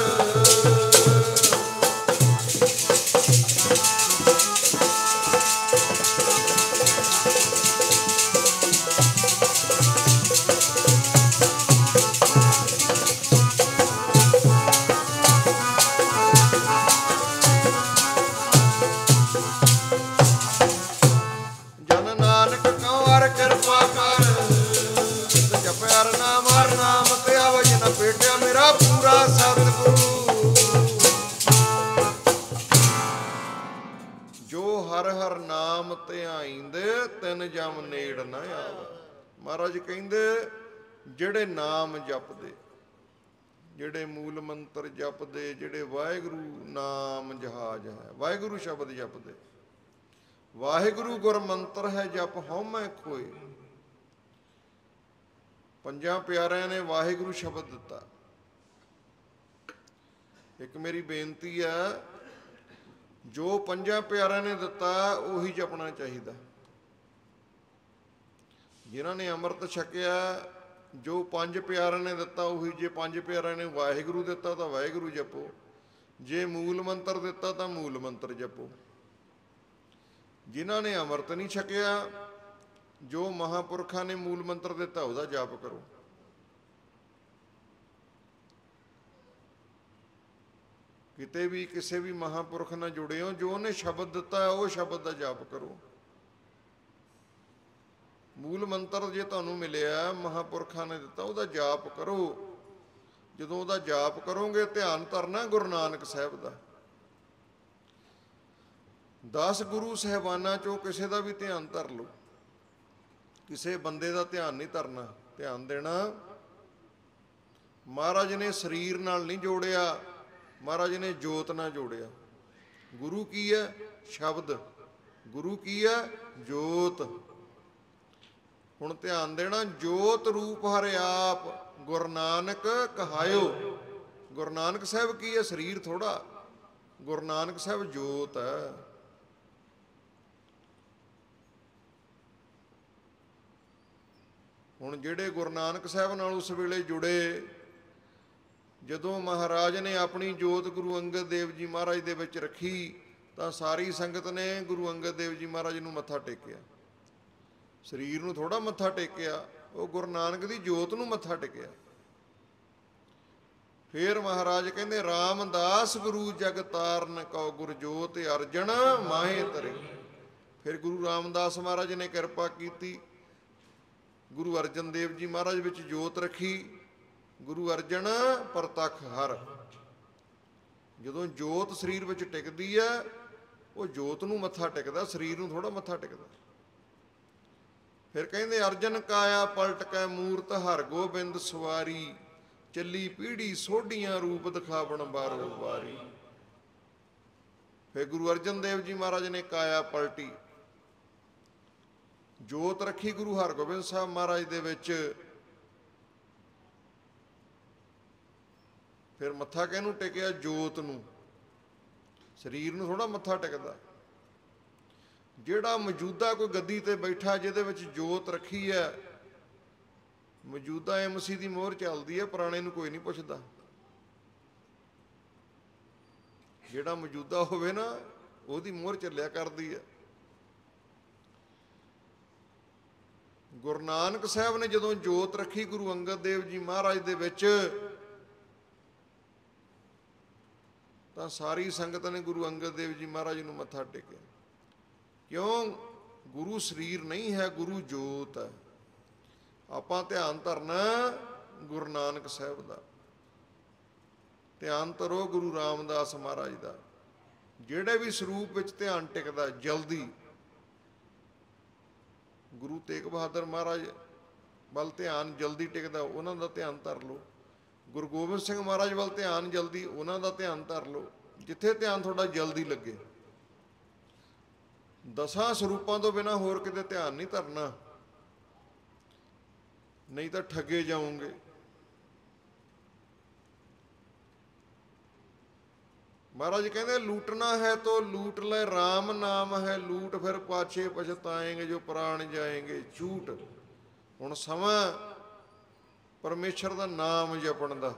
ਜਨ ਨਾਨਕ ਕੋ ਹਰ ਕਿਰਪਾ ਕਰ, ਤੇ ਜਪ ਹਰ ਨਾਮ ਤੇ ਆਵੇ, ਜਿਨ ਭੇਟਿਆ ਮੇਰਾ ਪੂਰਾ ਸਤਿਗੁਰੂ, ਜੋ ਹਰ ਹਰ ਨਾਮ ਤੇ ਆਈਂਦੇ, ਤਿਨ ਜਮ ਨੇੜ ਨ ਆਵੇ। ਮਹਾਰਾਜ ਕਹਿੰਦੇ ਜਿਹੜੇ ਨਾਮ ਜਪਦੇ, ਜਿਹੜੇ ਮੂਲ ਮੰਤਰ ਜਪਦੇ, ਜਿਹੜੇ ਵਾਹਿਗੁਰੂ ਨਾਮ ਜਹਾਜ ਹੈ, ਵਾਹਿਗੁਰੂ ਸ਼ਬਦ ਜਪਦੇ, ਵਾਹਿਗੁਰੂ ਗੁਰ ਮੰਤਰ ਹੈ ਜਪ ਹਉਮੈ ਖੋਏ, ਪੰਜਾਂ ਪਿਆਰਿਆਂ ਨੇ ਵਾਹਿਗੁਰੂ ਸ਼ਬਦ ਦਿੱਤਾ। ਇੱਕ ਮੇਰੀ ਬੇਨਤੀ ਹੈ, ਜੋ ਪੰਜਾਂ ਪਿਆਰਿਆਂ ਨੇ ਦਿੱਤਾ ਉਹੀ ਜਪਣਾ ਚਾਹੀਦਾ। ਜਿਨ੍ਹਾਂ ਨੇ ਅੰਮ੍ਰਿਤ ਛਕਿਆ, ਜੋ ਪੰਜ ਪਿਆਰਿਆਂ ਨੇ ਦਿੱਤਾ ਉਹੀ, ਜੇ ਪੰਜ ਪਿਆਰਿਆਂ ਨੇ ਵਾਹਿਗੁਰੂ ਦਿੱਤਾ ਤਾਂ ਵਾਹਿਗੁਰੂ ਜਪੋ, ਜੇ ਮੂਲ ਮੰਤਰ ਦਿੱਤਾ ਤਾਂ ਮੂਲ ਮੰਤਰ ਜਪੋ। ਜਿਨ੍ਹਾਂ ਨੇ ਅੰਮ੍ਰਿਤ ਨਹੀਂ ਛਕਿਆ, ਜੋ ਮਹਾਂਪੁਰਖਾਂ ਨੇ ਮੂਲ ਮੰਤਰ ਦਿੱਤਾ ਉਹਦਾ ਜਾਪ ਕਰੋ। ਕਿਤੇ ਵੀ ਕਿਸੇ ਵੀ ਮਹਾਂਪੁਰਖ ਨਾਲ ਜੁੜੇ ਹੋ, ਜੋ ਉਹਨੇ ਸ਼ਬਦ ਦਿੱਤਾ ਉਹ ਸ਼ਬਦ ਦਾ ਜਾਪ ਕਰੋ। ਮੂਲ ਮੰਤਰ ਜੇ ਤੁਹਾਨੂੰ ਮਿਲਿਆ, ਮਹਾਂਪੁਰਖਾਂ ਨੇ ਦਿੱਤਾ, ਉਹਦਾ ਜਾਪ ਕਰੋ। ਜਦੋਂ ਉਹਦਾ ਜਾਪ ਕਰੋਗੇ, ਧਿਆਨ ਧਰਨਾ ਗੁਰੂ ਨਾਨਕ ਸਾਹਿਬ ਦਾ। 10 ਗੁਰੂ ਸਾਹਿਬਾਨਾਂ ਚੋਂ ਕਿਸੇ ਦਾ ਵੀ ਧਿਆਨ ਧਰ ਲਓ, ਕਿਸੇ ਬੰਦੇ ਦਾ ਧਿਆਨ ਨਹੀਂ ਧਰਨਾ। ਧਿਆਨ ਦੇਣਾ, ਮਹਾਰਾਜ ਨੇ ਸਰੀਰ ਨਾਲ ਨਹੀਂ ਜੋੜਿਆ, ਮਹਾਰਾਜ ਨੇ ਜੋਤ ਨਾਲ ਜੋੜਿਆ। ਗੁਰੂ ਕੀ ਹੈ? ਸ਼ਬਦ। ਗੁਰੂ ਕੀ ਹੈ? ਜੋਤ। ਹੁਣ ਧਿਆਨ ਦੇਣਾ, ਜੋਤ ਰੂਪ ਹਰਿ ਆਪ ਗੁਰੂ ਨਾਨਕ ਕਹਾਇਓ। ਗੁਰੂ ਨਾਨਕ ਸਾਹਿਬ ਕੀ ਹੈ? ਸਰੀਰ ਥੋੜਾ। ਗੁਰੂ ਨਾਨਕ ਸਾਹਿਬ ਜੋਤ ਹੈ। ਹੁਣ ਜਿਹੜੇ ਗੁਰੂ ਨਾਨਕ ਸਾਹਿਬ ਨਾਲ ਉਸ ਵੇਲੇ ਜੁੜੇ, ਜਦੋਂ ਮਹਾਰਾਜ ਨੇ ਆਪਣੀ ਜੋਤ ਗੁਰੂ ਅੰਗਦ ਦੇਵ ਜੀ ਮਹਾਰਾਜ ਦੇ ਵਿੱਚ ਰੱਖੀ ਤਾਂ ਸਾਰੀ ਸੰਗਤ ਨੇ ਗੁਰੂ ਅੰਗਦ ਦੇਵ ਜੀ ਮਹਾਰਾਜ ਨੂੰ ਮੱਥਾ ਟੇਕਿਆ। ਸਰੀਰ ਨੂੰ ਥੋੜਾ ਮੱਥਾ ਟੇਕਿਆ, ਉਹ ਗੁਰੂ ਨਾਨਕ ਦੀ ਜੋਤ ਨੂੰ ਮੱਥਾ ਟੇਕਿਆ। ਫਿਰ ਮਹਾਰਾਜ ਕਹਿੰਦੇ ਰਾਮਦਾਸ ਗੁਰੂ ਜਗ ਤਾਰਨ ਕਉ ਗੁਰ ਜੋਤ ਅਰਜਨ ਮਾਹੇ ਤਰੇ। ਫਿਰ ਗੁਰੂ ਰਾਮਦਾਸ ਮਹਾਰਾਜ ਨੇ ਕਿਰਪਾ ਕੀਤੀ, ਗੁਰੂ ਅਰਜਨ ਦੇਵ ਜੀ ਮਹਾਰਾਜ ਵਿੱਚ ਜੋਤ ਰੱਖੀ। ਗੁਰੂ ਅਰਜਨ ਪ੍ਰਤੱਖ ਹਰ। ਜਦੋਂ ਜੋਤ ਸਰੀਰ ਵਿੱਚ ਟਿਕਦੀ ਹੈ, ਉਹ ਜੋਤ ਨੂੰ ਮੱਥਾ ਟਿਕਦਾ, ਸਰੀਰ ਨੂੰ ਥੋੜਾ ਮੱਥਾ ਟਿਕਦਾ। ਫਿਰ ਕਹਿੰਦੇ ਅਰਜਨ ਕਾਇਆ ਪਲਟ ਕੈ ਮੂਰਤ ਹਰ ਗੋਬਿੰਦ ਸਵਾਰੀ, ਚੱਲੀ ਪੀੜੀ ਸੋਢੀਆਂ ਰੂਪ ਦਿਖਾਵਣ ਬਾਰੋ ਬਾਰੀ। ਫਿਰ ਗੁਰੂ ਅਰਜਨ ਦੇਵ ਜੀ ਮਹਾਰਾਜ ਨੇ ਕਾਇਆ ਪਲਟੀ, ਜੋਤ ਰੱਖੀ ਗੁਰੂ ਹਰਗੋਬਿੰਦ ਸਾਹਿਬ ਮਹਾਰਾਜ ਦੇ ਵਿੱਚ। ਫਿਰ ਮੱਥਾ ਕਿਹਨੂੰ ਟੇਕਿਆ? ਜੋਤ ਨੂੰ। ਸਰੀਰ ਨੂੰ ਥੋੜਾ ਮੱਥਾ ਟਿਕਦਾ। ਜਿਹੜਾ ਮੌਜੂਦਾ ਕੋਈ ਗੱਦੀ ਤੇ ਬੈਠਾ ਜਿਹਦੇ ਵਿੱਚ ਜੋਤ ਰੱਖੀ ਹੈ, ਮੌਜੂਦਾ ਐਮਸੀ ਦੀ ਮੋਹਰ ਚੱਲਦੀ ਹੈ, ਪੁਰਾਣੇ ਨੂੰ ਕੋਈ ਨਹੀਂ ਪੁੱਛਦਾ। ਜਿਹੜਾ ਮੌਜੂਦਾ ਹੋਵੇ ਨਾ, ਉਹਦੀ ਮੋਹਰ ਚੱਲਿਆ ਕਰਦੀ ਹੈ। ਗੁਰੂ ਨਾਨਕ ਸਾਹਿਬ ਨੇ ਜਦੋਂ ਜੋਤ ਰੱਖੀ ਗੁਰੂ ਅੰਗਦ ਦੇਵ ਜੀ ਮਹਾਰਾਜ ਦੇ ਵਿੱਚ, ਤਾਂ ਸਾਰੀ ਸੰਗਤ ਨੇ ਗੁਰੂ ਅੰਗਦ ਦੇਵ ਜੀ ਮਹਾਰਾਜ ਨੂੰ ਮੱਥਾ ਟੇਕਿਆ। ਕਿਉਂ? ਗੁਰੂ ਸਰੀਰ ਨਹੀਂ ਹੈ, ਗੁਰੂ ਜੋਤ ਹੈ। ਆਪਾਂ ਧਿਆਨ ਧਰਨਾ ਗੁਰੂ ਨਾਨਕ ਸਾਹਿਬ ਦਾ, ਧਿਆਨ ਧਰੋ ਗੁਰੂ ਰਾਮਦਾਸ ਮਹਾਰਾਜ ਦਾ। ਜਿਹੜੇ ਵੀ ਸਰੂਪ ਵਿੱਚ ਧਿਆਨ ਟਿਕਦਾ ਜਲਦੀ, ਗੁਰੂ ਤੇਗ ਬਹਾਦਰ ਮਹਾਰਾਜ ਵੱਲ ਧਿਆਨ ਜਲਦੀ ਟਿਕਦਾ, ਉਹਨਾਂ ਦਾ ਧਿਆਨ ਧਰ ਲਓ। ਗੁਰੂ ਗੋਬਿੰਦ ਸਿੰਘ ਮਹਾਰਾਜ ਵੱਲ ਧਿਆਨ ਜਲਦੀ, ਉਹਨਾਂ ਦਾ ਧਿਆਨ ਧਰ ਲਓ। ਜਿੱਥੇ ਧਿਆਨ ਤੁਹਾਡਾ ਜਲਦੀ ਲੱਗੇ। 10 ਸਰੂਪਾਂ ਤੋਂ ਬਿਨਾਂ ਹੋਰ ਕਿਤੇ ਧਿਆਨ ਨਹੀਂ ਧਰਨਾ, ਨਹੀਂ ਤਾਂ ਠੱਗੇ ਜਾਓਗੇ। ਮਹਾਰਾਜ ਕਹਿੰਦੇ ਲੂਟਣਾ ਹੈ ਤੋ ਲੂਟ ਲੈ, ਰਾਮ ਨਾਮ ਹੈ ਲੂਟ, ਫਿਰ ਪਾਛੇ ਪਛਤਾਏਂਗੇ ਜੋ ਪ੍ਰਾਣ ਜਾਏਂਗੇ ਝੂਟ। ਹੁਣ ਸਮਾਂ ਪਰਮੇਸ਼ਰ ਦਾ ਨਾਮ ਜਪਣ ਦਾ।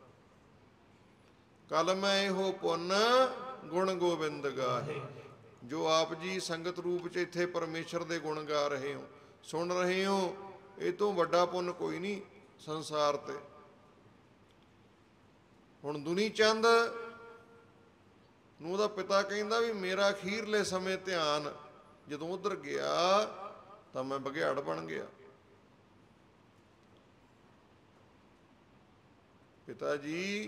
ਕਲ ਮੈਂ ਇਹੋ ਪੁੰਨ ਗੁਣ ਗੋਬਿੰਦ ਗਾਹੇ। ਜੋ ਆਪ ਜੀ ਸੰਗਤ ਰੂਪ 'ਚ ਇੱਥੇ ਪਰਮੇਸ਼ਰ ਦੇ ਗੁਣ ਗਾ ਰਹੇ ਹੋ, ਸੁਣ ਰਹੇ ਹੋ, ਇਹ ਤੋਂ ਵੱਡਾ ਪੁੰਨ ਕੋਈ ਨਹੀਂ ਸੰਸਾਰ ਤੇ। ਹੁਣ ਦੁਨੀ ਚੰਦ ਨੂੰ ਉਹਦਾ ਪਿਤਾ ਕਹਿੰਦਾ ਵੀ ਮੇਰਾ ਅਖੀਰਲੇ ਸਮੇਂ ਧਿਆਨ ਜਦੋਂ ਉਧਰ ਗਿਆ ਤਾਂ ਮੈਂ ਬਘਿਆੜ ਬਣ ਗਿਆ। ਪਿਤਾ ਜੀ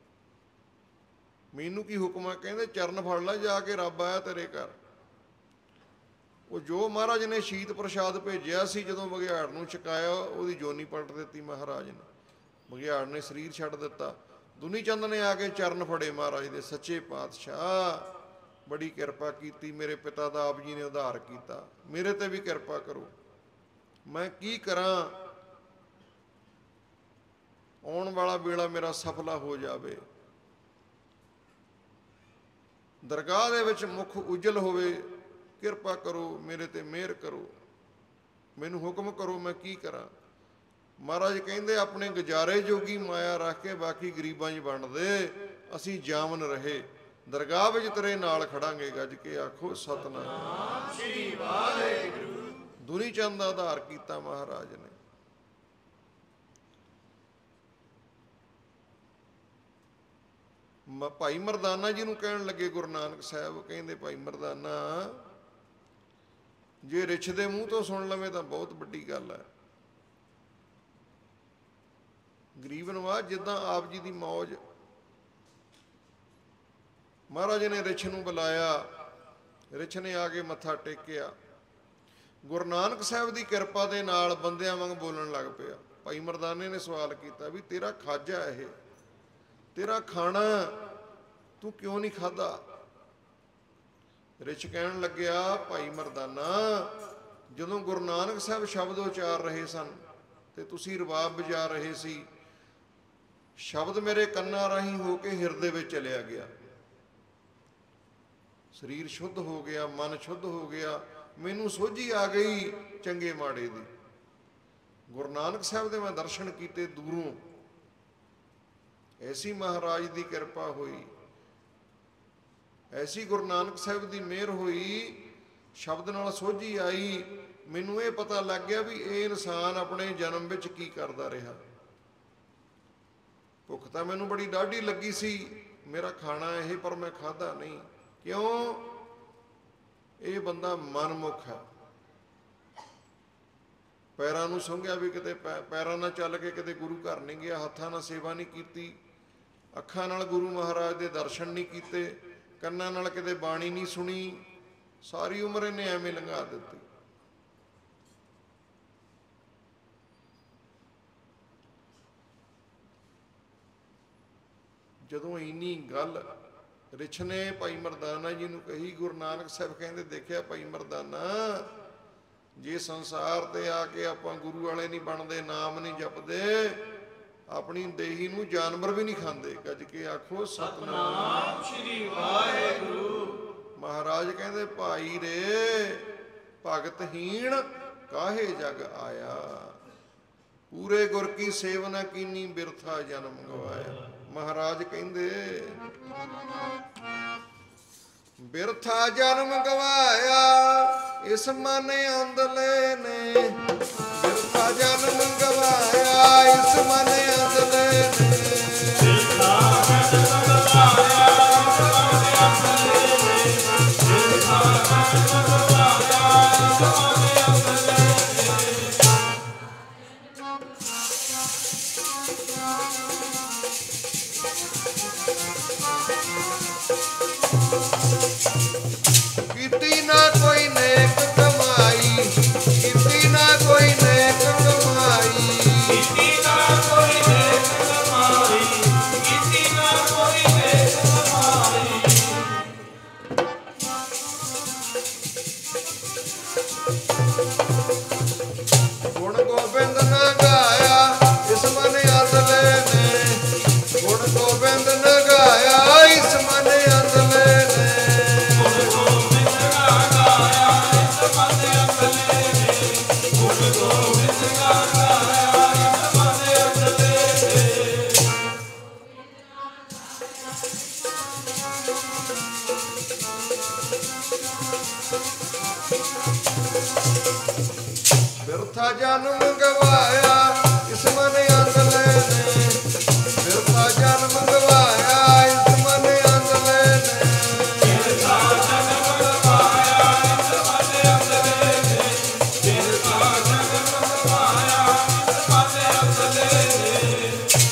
ਮੈਨੂੰ ਕੀ ਹੁਕਮ ਹੈ? ਕਹਿੰਦੇ ਚਰਨ ਫੜ ਲੈ ਜਾ ਕੇ, ਰੱਬ ਆਇਆ ਤੇਰੇ ਘਰ। ਉਹ ਜੋ ਮਹਾਰਾਜ ਨੇ ਸ਼ੀਤ ਪ੍ਰਸ਼ਾਦ ਭੇਜਿਆ ਸੀ, ਜਦੋਂ ਬਘਿਆੜ ਨੂੰ ਛਕਾਇਆ, ਉਹਦੀ ਜੋਨੀ ਪਲਟ ਦਿੱਤੀ ਮਹਾਰਾਜ ਨੇ। ਬਘਿਆੜ ਨੇ ਸਰੀਰ ਛੱਡ ਦਿੱਤਾ। ਦੁਨੀ ਚੰਦ ਨੇ ਆ ਕੇ ਚਰਨ ਫੜੇ ਮਹਾਰਾਜ ਦੇ। ਸੱਚੇ ਪਾਤਸ਼ਾਹ ਬੜੀ ਕਿਰਪਾ ਕੀਤੀ, ਮੇਰੇ ਪਿਤਾ ਦਾ ਆਪ ਜੀ ਨੇ ਉਧਾਰ ਕੀਤਾ, ਮੇਰੇ ਤੇ ਵੀ ਕਿਰਪਾ ਕਰੋ। ਮੈਂ ਕੀ ਕਰਾਂ? ਆਉਣ ਵਾਲਾ ਵੇਲਾ ਮੇਰਾ ਸਫਲਾ ਹੋ ਜਾਵੇ, ਦਰਗਾਹ ਦੇ ਵਿੱਚ ਮੁਖ ਉਜਲ ਹੋਵੇ, ਕਿਰਪਾ ਕਰੋ, ਮੇਰੇ ਤੇ ਮਿਹਰ ਕਰੋ, ਮੈਨੂੰ ਹੁਕਮ ਕਰੋ, ਮੈਂ ਕੀ ਕਰਾਂ? ਮਹਾਰਾਜ ਕਹਿੰਦੇ ਆਪਣੇ ਗੁਜ਼ਾਰੇ ਜੋਗੀ ਮਾਇਆ ਰੱਖ ਕੇ ਬਾਕੀ ਗਰੀਬਾਂ 'ਚ ਵੰਡ ਦੇ, ਅਸੀਂ ਜਾਮਨ ਰਹੇ, ਦਰਗਾਹ ਵਿੱਚ ਤੇਰੇ ਨਾਲ ਖੜਾਂਗੇ, ਗੱਜ ਕੇ ਆਖੋ ਸਤਿਨਾਮ ਸ੍ਰੀ ਵਾਹਿਗੁਰੂ। ਦੁਨੀ ਚੰਦ ਦਾ ਆਧਾਰ ਕੀਤਾ ਮਹਾਰਾਜ ਨੇ। ਭਾਈ ਮਰਦਾਨਾ ਜੀ ਨੂੰ ਕਹਿਣ ਲੱਗੇ ਗੁਰੂ ਨਾਨਕ ਸਾਹਿਬ, ਕਹਿੰਦੇ ਭਾਈ ਮਰਦਾਨਾ ਜੇ ਰਿਛ ਦੇ ਮੂੰਹ ਤੋਂ ਸੁਣ ਲਵੇਂ ਤਾਂ ਬਹੁਤ ਵੱਡੀ ਗੱਲ ਹੈ। ਗਰੀਬ ਨਵਾਜ਼ ਜਿੱਦਾਂ ਆਪ ਜੀ ਦੀ ਮੌਜ, ਮਹਾਰਾਜ ਨੇ ਰਿਛ ਨੂੰ ਬੁਲਾਇਆ, ਰਿਛ ਨੇ ਆ ਕੇ ਮੱਥਾ ਟੇਕਿਆ। ਗੁਰੂ ਨਾਨਕ ਸਾਹਿਬ ਦੀ ਕਿਰਪਾ ਦੇ ਨਾਲ ਬੰਦਿਆਂ ਵਾਂਗ ਬੋਲਣ ਲੱਗ ਪਿਆ। ਭਾਈ ਮਰਦਾਨੇ ਨੇ ਸਵਾਲ ਕੀਤਾ ਵੀ ਤੇਰਾ ਖਾਜਾ ਇਹ, ਤੇਰਾ ਖਾਣਾ ਤੂੰ ਕਿਉਂ ਨਹੀਂ ਖਾਧਾ? ਰਿਛ ਕਹਿਣ ਲੱਗਿਆ ਭਾਈ ਮਰਦਾਨਾ ਜਦੋਂ ਗੁਰੂ ਨਾਨਕ ਸਾਹਿਬ ਸ਼ਬਦ ਉਚਾਰ ਰਹੇ ਸਨ ਤੇ ਤੁਸੀਂ ਰਬਾਬ ਵਜਾ ਰਹੇ ਸੀ, ਸ਼ਬਦ ਮੇਰੇ ਕੰਨਾਂ ਰਾਹੀਂ ਹੋ ਕੇ ਹਿਰਦੇ ਵਿੱਚ ਚਲਿਆ ਗਿਆ, ਸਰੀਰ ਸ਼ੁੱਧ ਹੋ ਗਿਆ, ਮਨ ਸ਼ੁੱਧ ਹੋ ਗਿਆ, ਮੈਨੂੰ ਸੋਝੀ ਆ ਗਈ ਚੰਗੇ ਮਾੜੇ ਦੀ। ਗੁਰੂ ਨਾਨਕ ਸਾਹਿਬ ਦੇ ਮੈਂ ਦਰਸ਼ਨ ਕੀਤੇ ਦੂਰੋਂ, ਐਸੀ ਮਹਾਰਾਜ ਦੀ ਕਿਰਪਾ ਹੋਈ, ਐਸੀ ਗੁਰੂ ਨਾਨਕ ਸਾਹਿਬ ਦੀ ਮਿਹਰ ਹੋਈ, ਸ਼ਬਦ ਨਾਲ ਸੋਝੀ ਆਈ, ਮੈਨੂੰ ਇਹ ਪਤਾ ਲੱਗ ਗਿਆ ਵੀ ਇਹ ਇਨਸਾਨ ਆਪਣੇ ਜਨਮ ਵਿੱਚ ਕੀ ਕਰਦਾ ਰਿਹਾ। ਭੁੱਖ ਤਾਂ ਮੈਨੂੰ ਬੜੀ ਡਾਢੀ ਲੱਗੀ ਸੀ, ਮੇਰਾ ਖਾਣਾ ਇਹ, ਪਰ ਮੈਂ ਖਾਧਾ ਨਹੀਂ। ਕਿਉਂ? ਇਹ ਬੰਦਾ ਮਨਮੁਖ ਹੈ। ਪੈਰਾਂ ਨੂੰ ਸੁੰਘਿਆ ਵੀ ਕਿਤੇ ਪੈਰਾਂ ਨਾਲ ਚੱਲ ਕੇ ਕਿਤੇ ਗੁਰੂ ਘਰ ਨਹੀਂ ਗਿਆ, ਹੱਥਾਂ ਨਾਲ ਸੇਵਾ ਨਹੀਂ ਕੀਤੀ, ਅੱਖਾਂ ਨਾਲ ਗੁਰੂ ਮਹਾਰਾਜ ਦੇ ਦਰਸ਼ਨ ਨਹੀਂ ਕੀਤੇ, ਕੰਨਾਂ ਨਾਲ ਕਿਤੇ ਬਾਣੀ ਨਹੀਂ ਸੁਣੀ, ਸਾਰੀ ਉਮਰ ਇਹਨੇ ਐਵੇਂ ਲੰਘਾ ਦਿੱਤੀ। ਜਦੋਂ ਇੰਨੀ ਗੱਲ ਰਿਛ ਨੇ ਭਾਈ ਮਰਦਾਨਾ ਜੀ ਨੂੰ ਕਹੀ, ਗੁਰੂ ਨਾਨਕ ਸਾਹਿਬ ਕਹਿੰਦੇ, ਦੇਖਿਆ ਭਾਈ ਮਰਦਾਨਾ, ਜੇ ਸੰਸਾਰ ਤੇ ਆ ਕੇ ਆਪਾਂ ਗੁਰੂ ਵਾਲੇ ਨਹੀਂ ਬਣਦੇ, ਨਾਮ ਨਹੀਂ ਜਪਦੇ, ਆਪਣੀ ਦੇਹੀ ਨੂੰ ਜਾਨਵਰ ਵੀ ਨਹੀਂ ਖਾਂਦੇ। ਗੱਜ ਕੇ ਆਖੋ ਸਤਿਨਾਮ ਸ੍ਰੀ ਵਾਹਿਗੁਰੂ। ਮਹਾਰਾਜ ਕਹਿੰਦੇ, ਭਾਈ ਰੇ ਭਗਤਹੀਣ ਕਾਹੇ ਜਗ ਆਇਆ, ਪੂਰੇ ਗੁਰ ਕੀ ਸੇਵ ਨਾ ਕੀਨੀ ਬਿਰਥਾ ਜਨਮ ਗਵਾਇਆ। ਮਹਾਰਾਜ ਕਹਿੰਦੇ, ਬਿਰਥਾ ਜਨਮ ਗਵਾਇਆ ਇਸ ਮਨ ਅੰਧਲੇ ਨੇ, ਬਿਰਥਾ ਜਨਮ ਗਵਾਇਆ ਇਸ ਮਨ ਅੰਧਲੇ ਨੇ, ਬਿਰਥਾ ਜਨਮ ਗਵਾਇਆ ਇਸ ਮਨ ਅੰਧਲੇ ਨੇ, ਬਿਰਥਾ ਜਨਮ ਗਵਾਇਆ ਇਸ ਮਨ ਅੰਧਲੇ ਨੇ। ਕੀਤੀ ਨਾ ਕੋਈ ਨੇਕ ਕਮਾਈ, ਕੀਤੀ ਨਾ ਕੋਈ ਨੇਕ ਕਮਾਈ, ਕੀਤੀ ਨਾ ਕੋਈ ਨੇਕ ਕਮਾਈ, ਕੀਤੀ ਨਾ ਕੋਈ ਨੇਕ ਕਮਾਈ। ਗੁਣ ਗੋਬਿੰਦ ਨਾ ਗਾਇਆ ਇਸ ਮਨ ਅੰਧਲੇ ਨੇ, ਗੁਣ ਗੋਬਿੰਦ ਨਾ ਗਾਇਆ ਇਸ ਮਨ ਅੰਧਲੇ ਨੇ, ਗੁਣ ਗੋਬਿੰਦ ਨਾ ਗਾਇਆ ਇਸ ਮਨ ਅੰਧਲੇ ਨੇ, ਗੁਣ ਗੋਬਿੰਦ ਨਾ ਗਾਇਆ ਇਸ ਮਨ ਅੰਧਲੇ ਨੇ। ਬਿਰਥਾ ਜਨਮ ਗਵਾਇਆ ਇਸ ਮਨ ਅੰਧਲੇ ਨੇ, ਬਿਰਥਾ ਜਨਮ ਗਵਾਇਆ ਇਸ ਮਨ ਅੰਧਲੇ ਨੇ, ਬਿਰਥਾ ਜਨਮ ਗਵਾਇਆ ਇਸ ਮਨ ਅੰਧਲੇ ਨੇ, ਬਿਰਥਾ ਜਨਮ ਗਵਾਇਆ ਇਸ ਮਨ ਅੰਧਲੇ ਨੇ।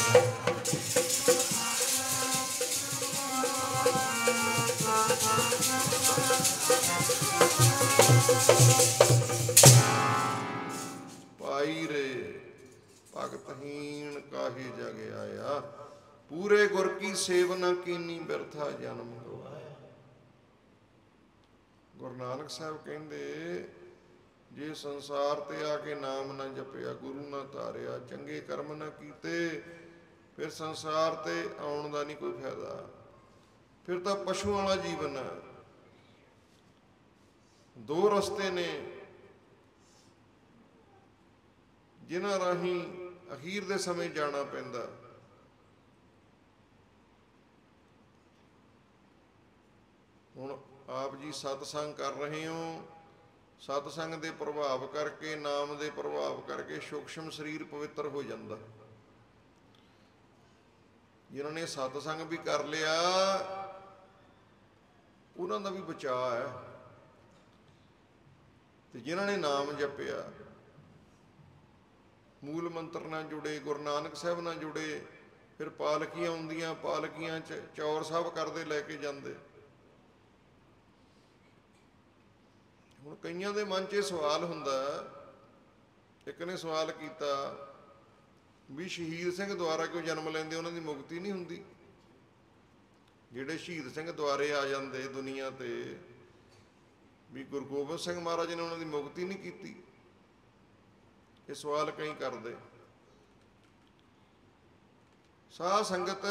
ਭਾਈ ਰੇ ਭਗਤਹੀਣ ਕਾਹੇ ਜਗ ਆਇਆ, ਪੂਰੇ ਗੁਰ ਕੀ ਸੇਵ ਨਾ ਕੀਨੀ ਬਿਰਥਾ ਜਨਮ ਗਵਾਇਆ। ਗੁਰੂ ਨਾਨਕ ਸਾਹਿਬ ਕਹਿੰਦੇ, ਜੇ ਸੰਸਾਰ ਤੇ ਆ ਕੇ ਨਾਮ ਨਾ ਜਪਿਆ, ਗੁਰੂ ਨਾ ਧਾਰਿਆ, ਚੰਗੇ ਕਰਮ ਨਾ ਕੀਤੇ, ਫਿਰ ਸੰਸਾਰ ਤੇ ਆਉਣ ਦਾ ਨਹੀਂ ਕੋਈ ਫਾਇਦਾ, ਫਿਰ ਤਾਂ ਪਸ਼ੂਆਂ ਵਾਲਾ ਜੀਵਨ ਹੈ। ਦੋ ਰਸਤੇ ਨੇ ਜਿਨ੍ਹਾਂ ਰਾਹੀਂ ਅਖੀਰ ਦੇ ਸਮੇਂ ਜਾਣਾ ਪੈਂਦਾ। ਹੁਣ ਆਪ ਜੀ ਸਤਸੰਗ ਕਰ ਰਹੇ ਹੋ, ਸਤਸੰਗ ਦੇ ਪ੍ਰਭਾਵ ਕਰਕੇ, ਨਾਮ ਦੇ ਪ੍ਰਭਾਵ ਕਰਕੇ ਸੂਖਸ਼ਮ ਸਰੀਰ ਪਵਿੱਤਰ ਹੋ ਜਾਂਦਾ। ਜਿਨ੍ਹਾਂ ਨੇ ਸਤਸੰਗ ਵੀ ਕਰ ਲਿਆ ਉਹਨਾਂ ਦਾ ਵੀ ਬਚਾਅ ਹੈ, ਤੇ ਜਿਨ੍ਹਾਂ ਨੇ ਨਾਮ ਜਪਿਆ, ਮੂਲ ਮੰਤਰ ਨਾਲ ਜੁੜੇ, ਗੁਰੂ ਨਾਨਕ ਸਾਹਿਬ ਨਾਲ ਜੁੜੇ, ਫਿਰ ਪਾਲਕੀਆਂ ਆਉਂਦੀਆਂ, ਪਾਲਕੀਆਂ 'ਚ ਚੌਰ ਸਾਹਿਬ ਕਰਦੇ ਲੈ ਕੇ ਜਾਂਦੇ। ਹੁਣ ਕਈਆਂ ਦੇ ਮਨ 'ਚ ਇਹ ਸਵਾਲ ਹੁੰਦਾ, ਇੱਕ ਨੇ ਸਵਾਲ ਕੀਤਾ ਵੀ ਸ਼ਹੀਦ ਸਿੰਘ ਦੁਆਰਾ ਕਿਉਂ ਜਨਮ ਲੈਂਦੇ, ਉਹਨਾਂ ਦੀ ਮੁਕਤੀ ਨਹੀਂ ਹੁੰਦੀ? ਜਿਹੜੇ ਸ਼ਹੀਦ ਸਿੰਘ ਦੁਆਰੇ ਆ ਜਾਂਦੇ ਦੁਨੀਆ ਤੇ, ਵੀ ਗੁਰੂ ਗੋਬਿੰਦ ਸਿੰਘ ਮਹਾਰਾਜ ਨੇ ਉਹਨਾਂ ਦੀ ਮੁਕਤੀ ਨਹੀਂ ਕੀਤੀ? ਇਹ ਸਵਾਲ ਕਈ ਕਰਦੇ। ਸਾਧ ਸੰਗਤ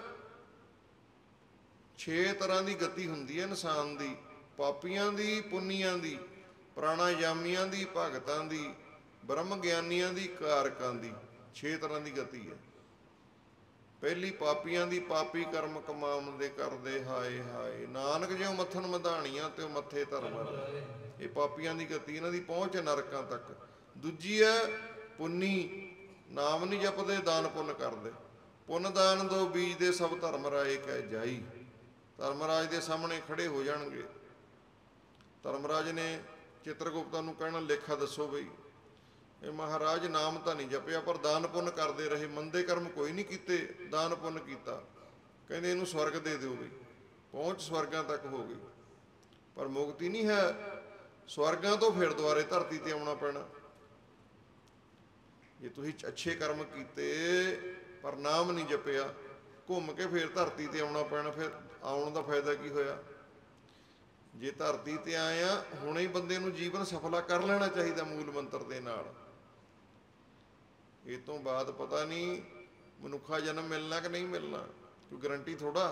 6 ਤਰ੍ਹਾਂ ਦੀ ਗਤੀ ਹੁੰਦੀ ਹੈ ਇਨਸਾਨ ਦੀ, ਪਾਪੀਆਂ ਦੀ, ਪੁੰਨੀਆਂ ਦੀ, ਪ੍ਰਾਣਾਯਾਮੀਆਂ ਦੀ, ਭਗਤਾਂ ਦੀ, ਬ੍ਰਹਮ ਗਿਆਨੀਆਂ ਦੀ, ਕਾਰਕਾਂ ਦੀ। 6 ਤਰ੍ਹਾਂ ਦੀ ਗਤੀ ਹੈ। ਪਹਿਲੀ ਪਾਪੀਆਂ ਦੀ, ਪਾਪੀ ਕਰਮ ਕਮਾਉਂਦੇ ਕਰਦੇ ਹਾਏ ਹਾਏ, ਨਾਨਕ ਜਿਉ ਮੱਥਨ ਮਧਾਣੀਆਂ ਤੇ ਉਹ ਮੱਥੇ ਧਰਮ। ਇਹ ਪਾਪੀਆਂ ਦੀ ਗਤੀ, ਇਹਨਾਂ ਦੀ ਪਹੁੰਚ ਹੈ ਨਰਕਾਂ ਤੱਕ। ਦੂਜੀ ਹੈ ਪੁੰਨੀ, ਨਾਮ ਨਹੀਂ ਜਪਦੇ, ਦਾਨ ਪੁੰਨ ਕਰਦੇ। ਪੁੰਨ ਦਾਨ ਦੋ ਬੀਜ ਦੇ ਸਭ ਧਰਮ ਰਾਏ ਕਹਿ ਜਾਈ। ਧਰਮਰਾਜ ਦੇ ਸਾਹਮਣੇ ਖੜੇ ਹੋ ਜਾਣਗੇ। ਧਰਮਰਾਜ ਨੇ ਚਿੱਤਰਗੁਪਤਾ ਨੂੰ ਕਹਿਣਾ, ਲੇਖਾ ਦੱਸੋ ਬਈ ਇਹ ਮਹਾਰਾਜ ਨਾਮ ਤਾਂ ਨਹੀਂ ਜਪਿਆ ਪਰ ਦਾਨ ਪੁੰਨ ਕਰਦੇ ਰਹੇ, ਮੰਦੇ ਕਰਮ ਕੋਈ ਨਹੀਂ ਕੀਤੇ, ਦਾਨ ਪੁੰਨ ਕੀਤਾ। ਕਹਿੰਦੇ ਇਹਨੂੰ ਸਵਰਗ ਦੇ ਦਿਓ ਬਈ। ਪਹੁੰਚ ਸਵਰਗਾਂ ਤੱਕ ਹੋ ਗਈ ਪਰ ਮੁਕਤੀ ਨਹੀਂ ਹੈ। ਸਵਰਗਾਂ ਤੋਂ ਫਿਰ ਦੁਬਾਰੇ ਧਰਤੀ ਤੇ ਆਉਣਾ ਪੈਣਾ। ਜੇ ਤੁਸੀਂ ਅੱਛੇ ਕਰਮ ਕੀਤੇ ਪਰ ਨਾਮ ਨਹੀਂ ਜਪਿਆ, ਘੁੰਮ ਕੇ ਫਿਰ ਧਰਤੀ ਤੇ ਆਉਣਾ ਪੈਣਾ। ਫਿਰ ਆਉਣ ਦਾ ਫਾਇਦਾ ਕੀ ਹੋਇਆ? ਜੇ ਧਰਤੀ ਤੇ ਆਏ ਆ, ਹੁਣੇ ਹੀ ਬੰਦੇ ਨੂੰ ਜੀਵਨ ਸਫਲਾ ਕਰ ਲੈਣਾ ਚਾਹੀਦਾ ਮੂਲ ਮੰਤਰ ਦੇ ਨਾਲ। ਇਹ ਤੋਂ ਬਾਅਦ ਪਤਾ ਨਹੀਂ ਮਨੁੱਖਾ ਜਨਮ ਮਿਲਣਾ ਕਿ ਨਹੀਂ ਮਿਲਣਾ, ਕੋਈ ਗਰੰਟੀ ਥੋੜਾ।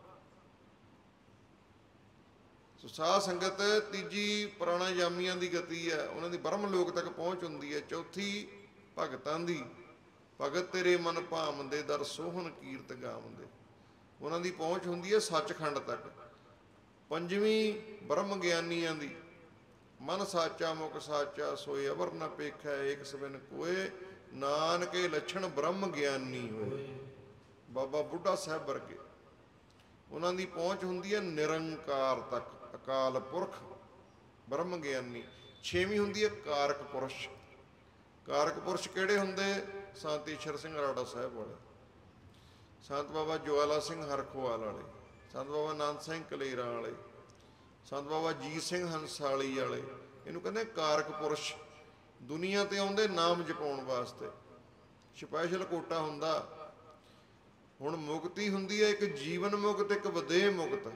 ਸੋ ਸਾਧ ਸੰਗਤ ਤੀਜੀ ਪ੍ਰਾਣਾਯਾਮੀਆਂ ਦੀ ਗਤੀ ਹੈ, ਉਹਨਾਂ ਦੀ ਬ੍ਰਹਮ ਲੋਕ ਤੱਕ ਪਹੁੰਚ ਹੁੰਦੀ ਹੈ। ਚੌਥੀ ਭਗਤਾਂ ਦੀ, ਭਗਤ ਤੇਰੇ ਮਨ ਭਾਵੰਦੇ ਦਰ ਸੋਹਣ ਕੀਰਤ ਗਾਵੰਦੇ, ਉਹਨਾਂ ਦੀ ਪਹੁੰਚ ਹੁੰਦੀ ਹੈ ਸੱਚਖੰਡ ਤੱਕ। ਪੰਜਵੀਂ ਬ੍ਰਹਮ ਗਿਆਨੀਆਂ ਦੀ, ਮਨ ਸਾਚਾ ਮੁਖ ਸਾਚਾ ਸੋਏ ਅਵਰ ਨ ਪੇਖੈ ਏਕ ਸਬਿਨ ਕੋਏ, ਨਾਨਕੇ ਲੱਛਣ ਬ੍ਰਹਮ ਗਿਆਨੀ ਹੋਏ। ਬਾਬਾ ਬੁੱਢਾ ਸਾਹਿਬ ਵਰਗੇ, ਉਹਨਾਂ ਦੀ ਪਹੁੰਚ ਹੁੰਦੀ ਹੈ ਨਿਰੰਕਾਰ ਤੱਕ, ਅਕਾਲ ਪੁਰਖ ਬ੍ਰਹਮ ਗਿਆਨੀ। ਛੇਵੀਂ ਹੁੰਦੀ ਹੈ ਕਾਰਕ ਪੁਰਸ਼। ਕਾਰਕ ਪੁਰਸ਼ ਕਿਹੜੇ ਹੁੰਦੇ? ਸੰਤ ਈਸ਼ਰ ਸਿੰਘ ਰਾੜਾ ਸਾਹਿਬ ਵਾਲੇ, ਸੰਤ ਬਾਬਾ ਜਵਾਲਾ ਸਿੰਘ ਹਰਖੋਵਾਲ ਵਾਲੇ, ਸੰਤ ਬਾਬਾ ਆਨੰਦ ਸਿੰਘ ਕਲੇਰਾਂ ਵਾਲੇ, ਸੰਤ ਬਾਬਾ ਜੀਤ ਸਿੰਘ ਹੰਸਾਲੀ ਵਾਲੇ। ਇਹਨੂੰ ਕਹਿੰਦੇ ਕਾਰਕ ਪੁਰਸ਼। ਦੁਨੀਆ ਤੇ ਆਉਂਦੇ ਨਾਮ ਜਪਾਉਣ ਵਾਸਤੇ, ਸਪੈਸ਼ਲ ਕੋਟਾ ਹੁੰਦਾ। ਹੁਣ ਮੁਕਤੀ ਹੁੰਦੀ ਹੈ ਇੱਕ ਜੀਵਨ ਮੁਕਤ, ਇੱਕ ਵਿਦੇਹ ਮੁਕਤ।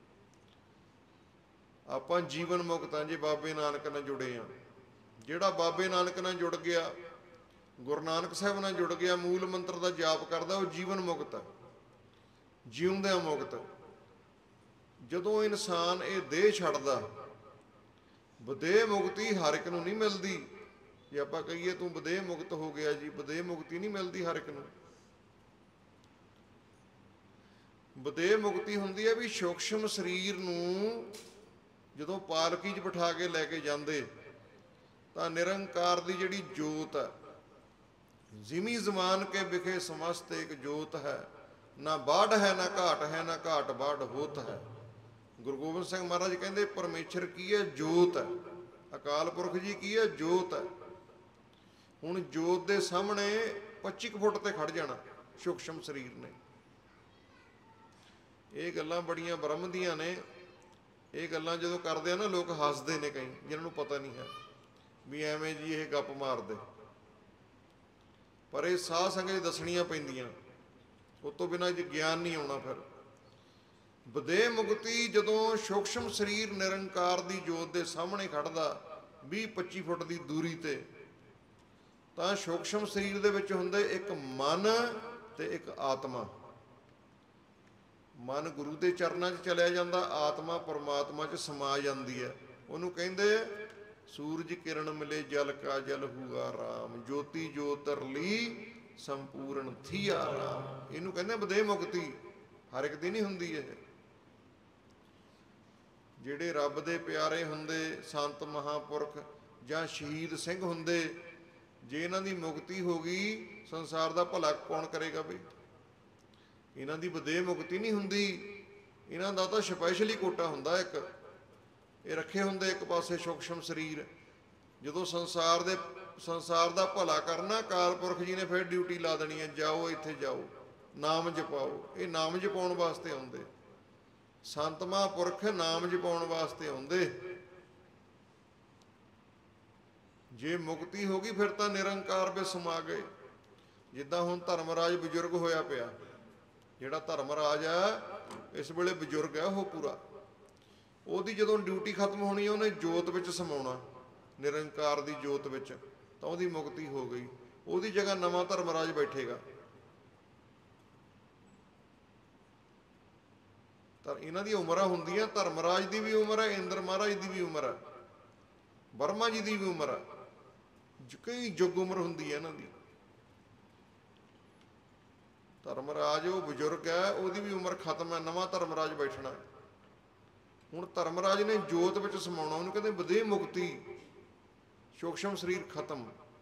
ਆਪਾਂ ਜੀਵਨ ਮੁਕਤ ਹਾਂ ਜੇ ਬਾਬੇ ਨਾਨਕ ਨਾਲ ਜੁੜੇ ਹਾਂ। ਜਿਹੜਾ ਬਾਬੇ ਨਾਨਕ ਨਾਲ ਜੁੜ ਗਿਆ, ਗੁਰੂ ਨਾਨਕ ਸਾਹਿਬ ਨਾਲ ਜੁੜ ਗਿਆ, ਮੂਲ ਮੰਤਰ ਦਾ ਜਾਪ ਕਰਦਾ, ਉਹ ਜੀਵਨ ਮੁਕਤ ਹੈ, ਜਿਉਂਦਿਆਂ ਮੁਕਤ। ਜਦੋਂ ਇਨਸਾਨ ਇਹ ਦੇਹ ਛੱਡਦਾ, ਵਿਦੇਹ ਮੁਕਤੀ ਹਰ ਇੱਕ ਨੂੰ ਨਹੀਂ ਮਿਲਦੀ। ਜੇ ਆਪਾਂ ਕਹੀਏ ਤੂੰ ਵਿਦੇਹ ਮੁਕਤ ਹੋ ਗਿਆ ਜੀ, ਵਿਦੇਹ ਮੁਕਤੀ ਨਹੀਂ ਮਿਲਦੀ ਹਰ ਇੱਕ ਨੂੰ। ਵਿਦੇਹ ਮੁਕਤੀ ਹੁੰਦੀ ਹੈ ਵੀ ਸੂਖਸ਼ਮ ਸਰੀਰ ਨੂੰ ਜਦੋਂ ਪਾਲਕੀ 'ਚ ਬਿਠਾ ਕੇ ਲੈ ਕੇ ਜਾਂਦੇ ਤਾਂ ਨਿਰੰਕਾਰ ਦੀ ਜਿਹੜੀ ਜੋਤ ਹੈ, ਜ਼ਿਮੀ ਜ਼ਮਾਨ ਕੇ ਵਿਖੇ ਸਮਸਤ ਇੱਕ ਜੋਤ ਹੈ, ਨਾ ਬਾੜ ਹੈ ਨਾ ਘਾਟ ਹੈ, ਨਾ ਘਾਟ ਬਾੜ ਹੋਤ ਹੈ। ਗੁਰੂ ਗੋਬਿੰਦ ਸਿੰਘ ਮਹਾਰਾਜ ਕਹਿੰਦੇ ਪਰਮੇਸ਼ਰ ਕੀ ਹੈ? ਜੋਤ ਹੈ। ਅਕਾਲ ਪੁਰਖ ਜੀ ਕੀ ਹੈ? ਜੋਤ ਹੈ। ਹੁਣ ਜੋਤ ਦੇ ਸਾਹਮਣੇ 25 ਫੁੱਟ ਤੇ ਖੜ ਜਾਣਾ ਸੂਖਸ਼ਮ ਸਰੀਰ ਨੇ। ਇਹ ਗੱਲਾਂ ਬੜੀਆਂ ਬ੍ਰਹਮ ਦੀਆਂ ਨੇ। ਇਹ ਗੱਲਾਂ ਜਦੋਂ ਕਰਦੇ ਆ ਨਾ ਲੋਕ ਹੱਸਦੇ ਨੇ, ਕਈ ਜਿਹਨਾਂ ਨੂੰ ਪਤਾ ਨਹੀਂ ਹੈ ਵੀ ਐਵੇਂ ਜੀ ਇਹ ਗੱਪ ਮਾਰਦੇ। ਪਰ ਇਹ ਸਾਧ ਸੰਗਤ ਦੱਸਣੀਆਂ ਪੈਂਦੀਆਂ, ਉਹ ਤੋਂ ਬਿਨਾਂ ਗਿਆਨ ਨਹੀਂ ਆਉਣਾ। ਫਿਰ ਵਿਦੇਹ ਮੁਕਤੀ ਜਦੋਂ ਸੂਖਸ਼ਮ ਸਰੀਰ ਨਿਰੰਕਾਰ ਦੀ ਜੋਤ ਦੇ ਸਾਹਮਣੇ ਖੜਦਾ 20-25 ਫੁੱਟ ਦੀ ਦੂਰੀ ਤੇ, ਤਾਂ ਸੂਖਸ਼ਮ ਸਰੀਰ ਦੇ ਵਿੱਚ ਹੁੰਦੇ ਇੱਕ ਮਨ ਤੇ ਇੱਕ ਆਤਮਾ। ਮਨ ਗੁਰੂ ਦੇ ਚਰਨਾਂ 'ਚ ਚਲਿਆ ਜਾਂਦਾ, ਆਤਮਾ ਪਰਮਾਤਮਾ 'ਚ ਸਮਾ ਜਾਂਦੀ ਹੈ। ਉਹਨੂੰ ਕਹਿੰਦੇ ਸੂਰਜ ਕਿਰਨ ਮਿਲੇ ਜਲ ਕਾ ਜਲ ਹੂਆ ਰਾਮ, ਜੋਤੀ ਜੋਤ ਰਲੀ ਸੰਪੂਰਨ ਥੀਆ ਰਾਮ। ਇਹਨੂੰ ਕਹਿੰਦੇ ਵਿਦੇਹ ਮੁਕਤੀ। ਹਰ ਇੱਕ ਦੀ ਨਹੀਂ ਹੁੰਦੀ ਇਹ। ਜਿਹੜੇ ਰੱਬ ਦੇ ਪਿਆਰੇ ਹੁੰਦੇ, ਸੰਤ ਮਹਾਂਪੁਰਖ ਜਾਂ ਸ਼ਹੀਦ ਸਿੰਘ ਹੁੰਦੇ, ਜੇ ਇਹਨਾਂ ਦੀ ਮੁਕਤੀ ਹੋ ਗਈ, ਸੰਸਾਰ ਦਾ ਭਲਾ ਕੌਣ ਕਰੇਗਾ ਬਈ? ਇਹਨਾਂ ਦੀ ਵਿਦੇਹ ਮੁਕਤੀ ਨਹੀਂ ਹੁੰਦੀ। ਇਹਨਾਂ ਦਾ ਤਾਂ ਸਪੈਸ਼ਲੀ ਕੋਟਾ ਹੁੰਦਾ ਇੱਕ। ਇਹ ਰੱਖੇ ਹੁੰਦੇ ਇੱਕ ਪਾਸੇ ਸੂਖਸ਼ਮ ਸਰੀਰ। ਜਦੋਂ ਸੰਸਾਰ ਦਾ ਭਲਾ ਕਰਨਾ, ਅਕਾਲ ਪੁਰਖ ਜੀ ਨੇ ਫਿਰ ਡਿਊਟੀ ਲਾ ਦੇਣੀ ਹੈ, ਜਾਓ ਇੱਥੇ ਜਾਓ, ਨਾਮ ਜਪਾਓ। ਇਹ ਨਾਮ ਜਪਾਉਣ ਵਾਸਤੇ ਆਉਂਦੇ। ਸੰਤ ਮਹਾਂਪੁਰਖ ਨਾਮ ਜਪਾਉਣ ਵਾਸਤੇ ਆਉਂਦੇ। ਜੇ ਮੁਕਤੀ ਹੋ ਗਈ ਫਿਰ ਤਾਂ ਨਿਰੰਕਾਰ ਵਿੱਚ ਸਮਾ ਗਏ। ਜਿੱਦਾਂ ਹੁਣ ਧਰਮਰਾਜ ਬਜ਼ੁਰਗ ਹੋਇਆ ਪਿਆ, ਜਿਹੜਾ ਧਰਮਰਾਜ ਆ ਇਸ ਵੇਲੇ ਬਜ਼ੁਰਗ ਹੈ ਉਹ ਪੂਰਾ। ਉਹਦੀ ਜਦੋਂ ਡਿਊਟੀ ਖਤਮ ਹੋਣੀ, ਉਹਨੇ ਜੋਤ ਵਿੱਚ ਸਮਾਉਣਾ, ਨਿਰੰਕਾਰ ਦੀ ਜੋਤ ਵਿੱਚ, ਤਾਂ ਉਹਦੀ ਮੁਕਤੀ ਹੋ ਗਈ। ਉਹਦੀ ਜਗ੍ਹਾ ਨਵਾਂ ਧਰਮਰਾਜ ਬੈਠੇਗਾ। ਤਾਂ ਇਹਨਾਂ ਦੀਆਂ ਉਮਰਾਂ ਹੁੰਦੀਆਂ, ਧਰਮਰਾਜ ਦੀ ਵੀ ਉਮਰ ਹੈ, ਇੰਦਰ ਮਹਾਰਾਜ ਦੀ ਵੀ ਉਮਰ ਹੈ, ਬਰਮਾ ਜੀ ਦੀ ਵੀ ਉਮਰ ਹੈ, ਕਈ ਯੁੱਗ ਉਮਰ ਹੁੰਦੀ ਹੈ ਇਹਨਾਂ ਦੀ। ਧਰਮਰਾਜ ਉਹ ਬਜ਼ੁਰਗ ਹੈ, ਉਹਦੀ ਵੀ ਉਮਰ ਖਤਮ ਹੈ, ਨਵਾਂ ਧਰਮਰਾਜ ਬੈਠਣਾ। ਹੁਣ ਧਰਮਰਾਜ ਨੇ ਜੋਤ ਵਿੱਚ ਸਮਾਉਣਾ, ਉਹਨੂੰ ਕਹਿੰਦੇ ਵਿਦੇਹ ਮੁਕਤੀ, ਸੂਖਸ਼ਮ ਸਰੀਰ ਖਤਮ।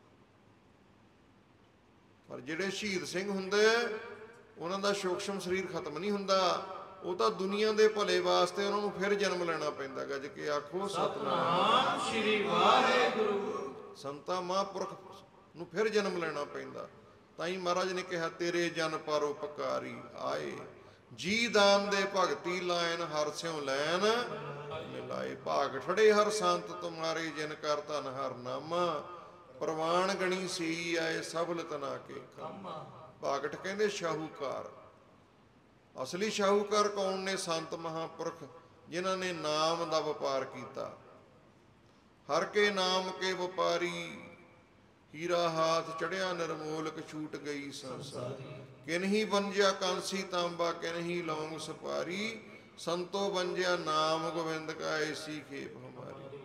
ਪਰ ਜਿਹੜੇ ਸ਼ਹੀਦ ਸਿੰਘ ਹੁੰਦੇ ਉਹਨਾਂ ਦਾ ਸੂਖਸ਼ਮ ਸਰੀਰ ਖਤਮ ਨਹੀਂ ਹੁੰਦਾ, ਉਹ ਤਾਂ ਦੁਨੀਆ ਦੇ ਭਲੇ ਵਾਸਤੇ ਉਹਨਾਂ ਨੂੰ ਫਿਰ ਜਨਮ ਲੈਣਾ ਪੈਂਦਾ। ਗੱਜ ਕੇ ਆਖੋ ਸਤਿਨਾਮ ਸ੍ਰੀ ਵਾਹਿਗੁਰੂ। ਸੰਤਾਂ ਮਹਾਂਪੁਰਖ ਨੂੰ ਫਿਰ ਜਨਮ ਲੈਣਾ ਪੈਂਦਾ। ਤਾਂ ਹੀ ਮਹਾਰਾਜ ਨੇ ਕਿਹਾ ਤੇਰੇ ਜਨ ਪਰਉਪਕਾਰੀ ਆਏ, ਜੀ ਦਾਨ ਦੇ ਭਗਤੀ ਲਾਇਨ ਹਰ ਸਿਉ ਲੈਨ ਮਿਲਾਏ। ਭਾਗ ਠੜੇ ਹਰ ਸੰਤ ਤੁਮਾਰੇ ਜਿਨ ਕਰ ਧਨ ਹਰ ਨਾਮਾ, ਪ੍ਰਵਾਨ ਗਣੀ ਸੀ ਆਏ ਸਫਲ ਤਨਾ ਕੇ ਕੰਮ। ਭਾਗਠ ਕਹਿੰਦੇ ਸ਼ਾਹੂਕਾਰ। ਅਸਲੀ ਸ਼ਾਹੂਕਾਰ ਕੌਣ ਨੇ? ਸੰਤ ਮਹਾਂਪੁਰਖ ਜਿਨ੍ਹਾਂ ਨੇ ਨਾਮ ਦਾ ਵਪਾਰ ਕੀਤਾ। ਹਰ ਕੇ ਨਾਮ ਕੇ ਵਪਾਰੀ, ਹੀਰਾ ਹਾਥ ਚੜਿਆ ਨਿਰਮੋਲਕ ਛੂਟ ਗਈ ਸੰਸਾਰੀ। ਕਿਨਹੀ ਬੰਜਿਆ ਕਾਂਸੀ ਤਾਂਬਾ, ਕਿਨਹੀ ਲੌਂਗ ਸੁਪਾਰੀ, ਸੰਤੋ ਬੰਜਿਆ ਨਾਮ ਗੋਬਿੰਦ ਕਾ ਐਸੀ ਖੇਪ ਹਮਾਰੀ।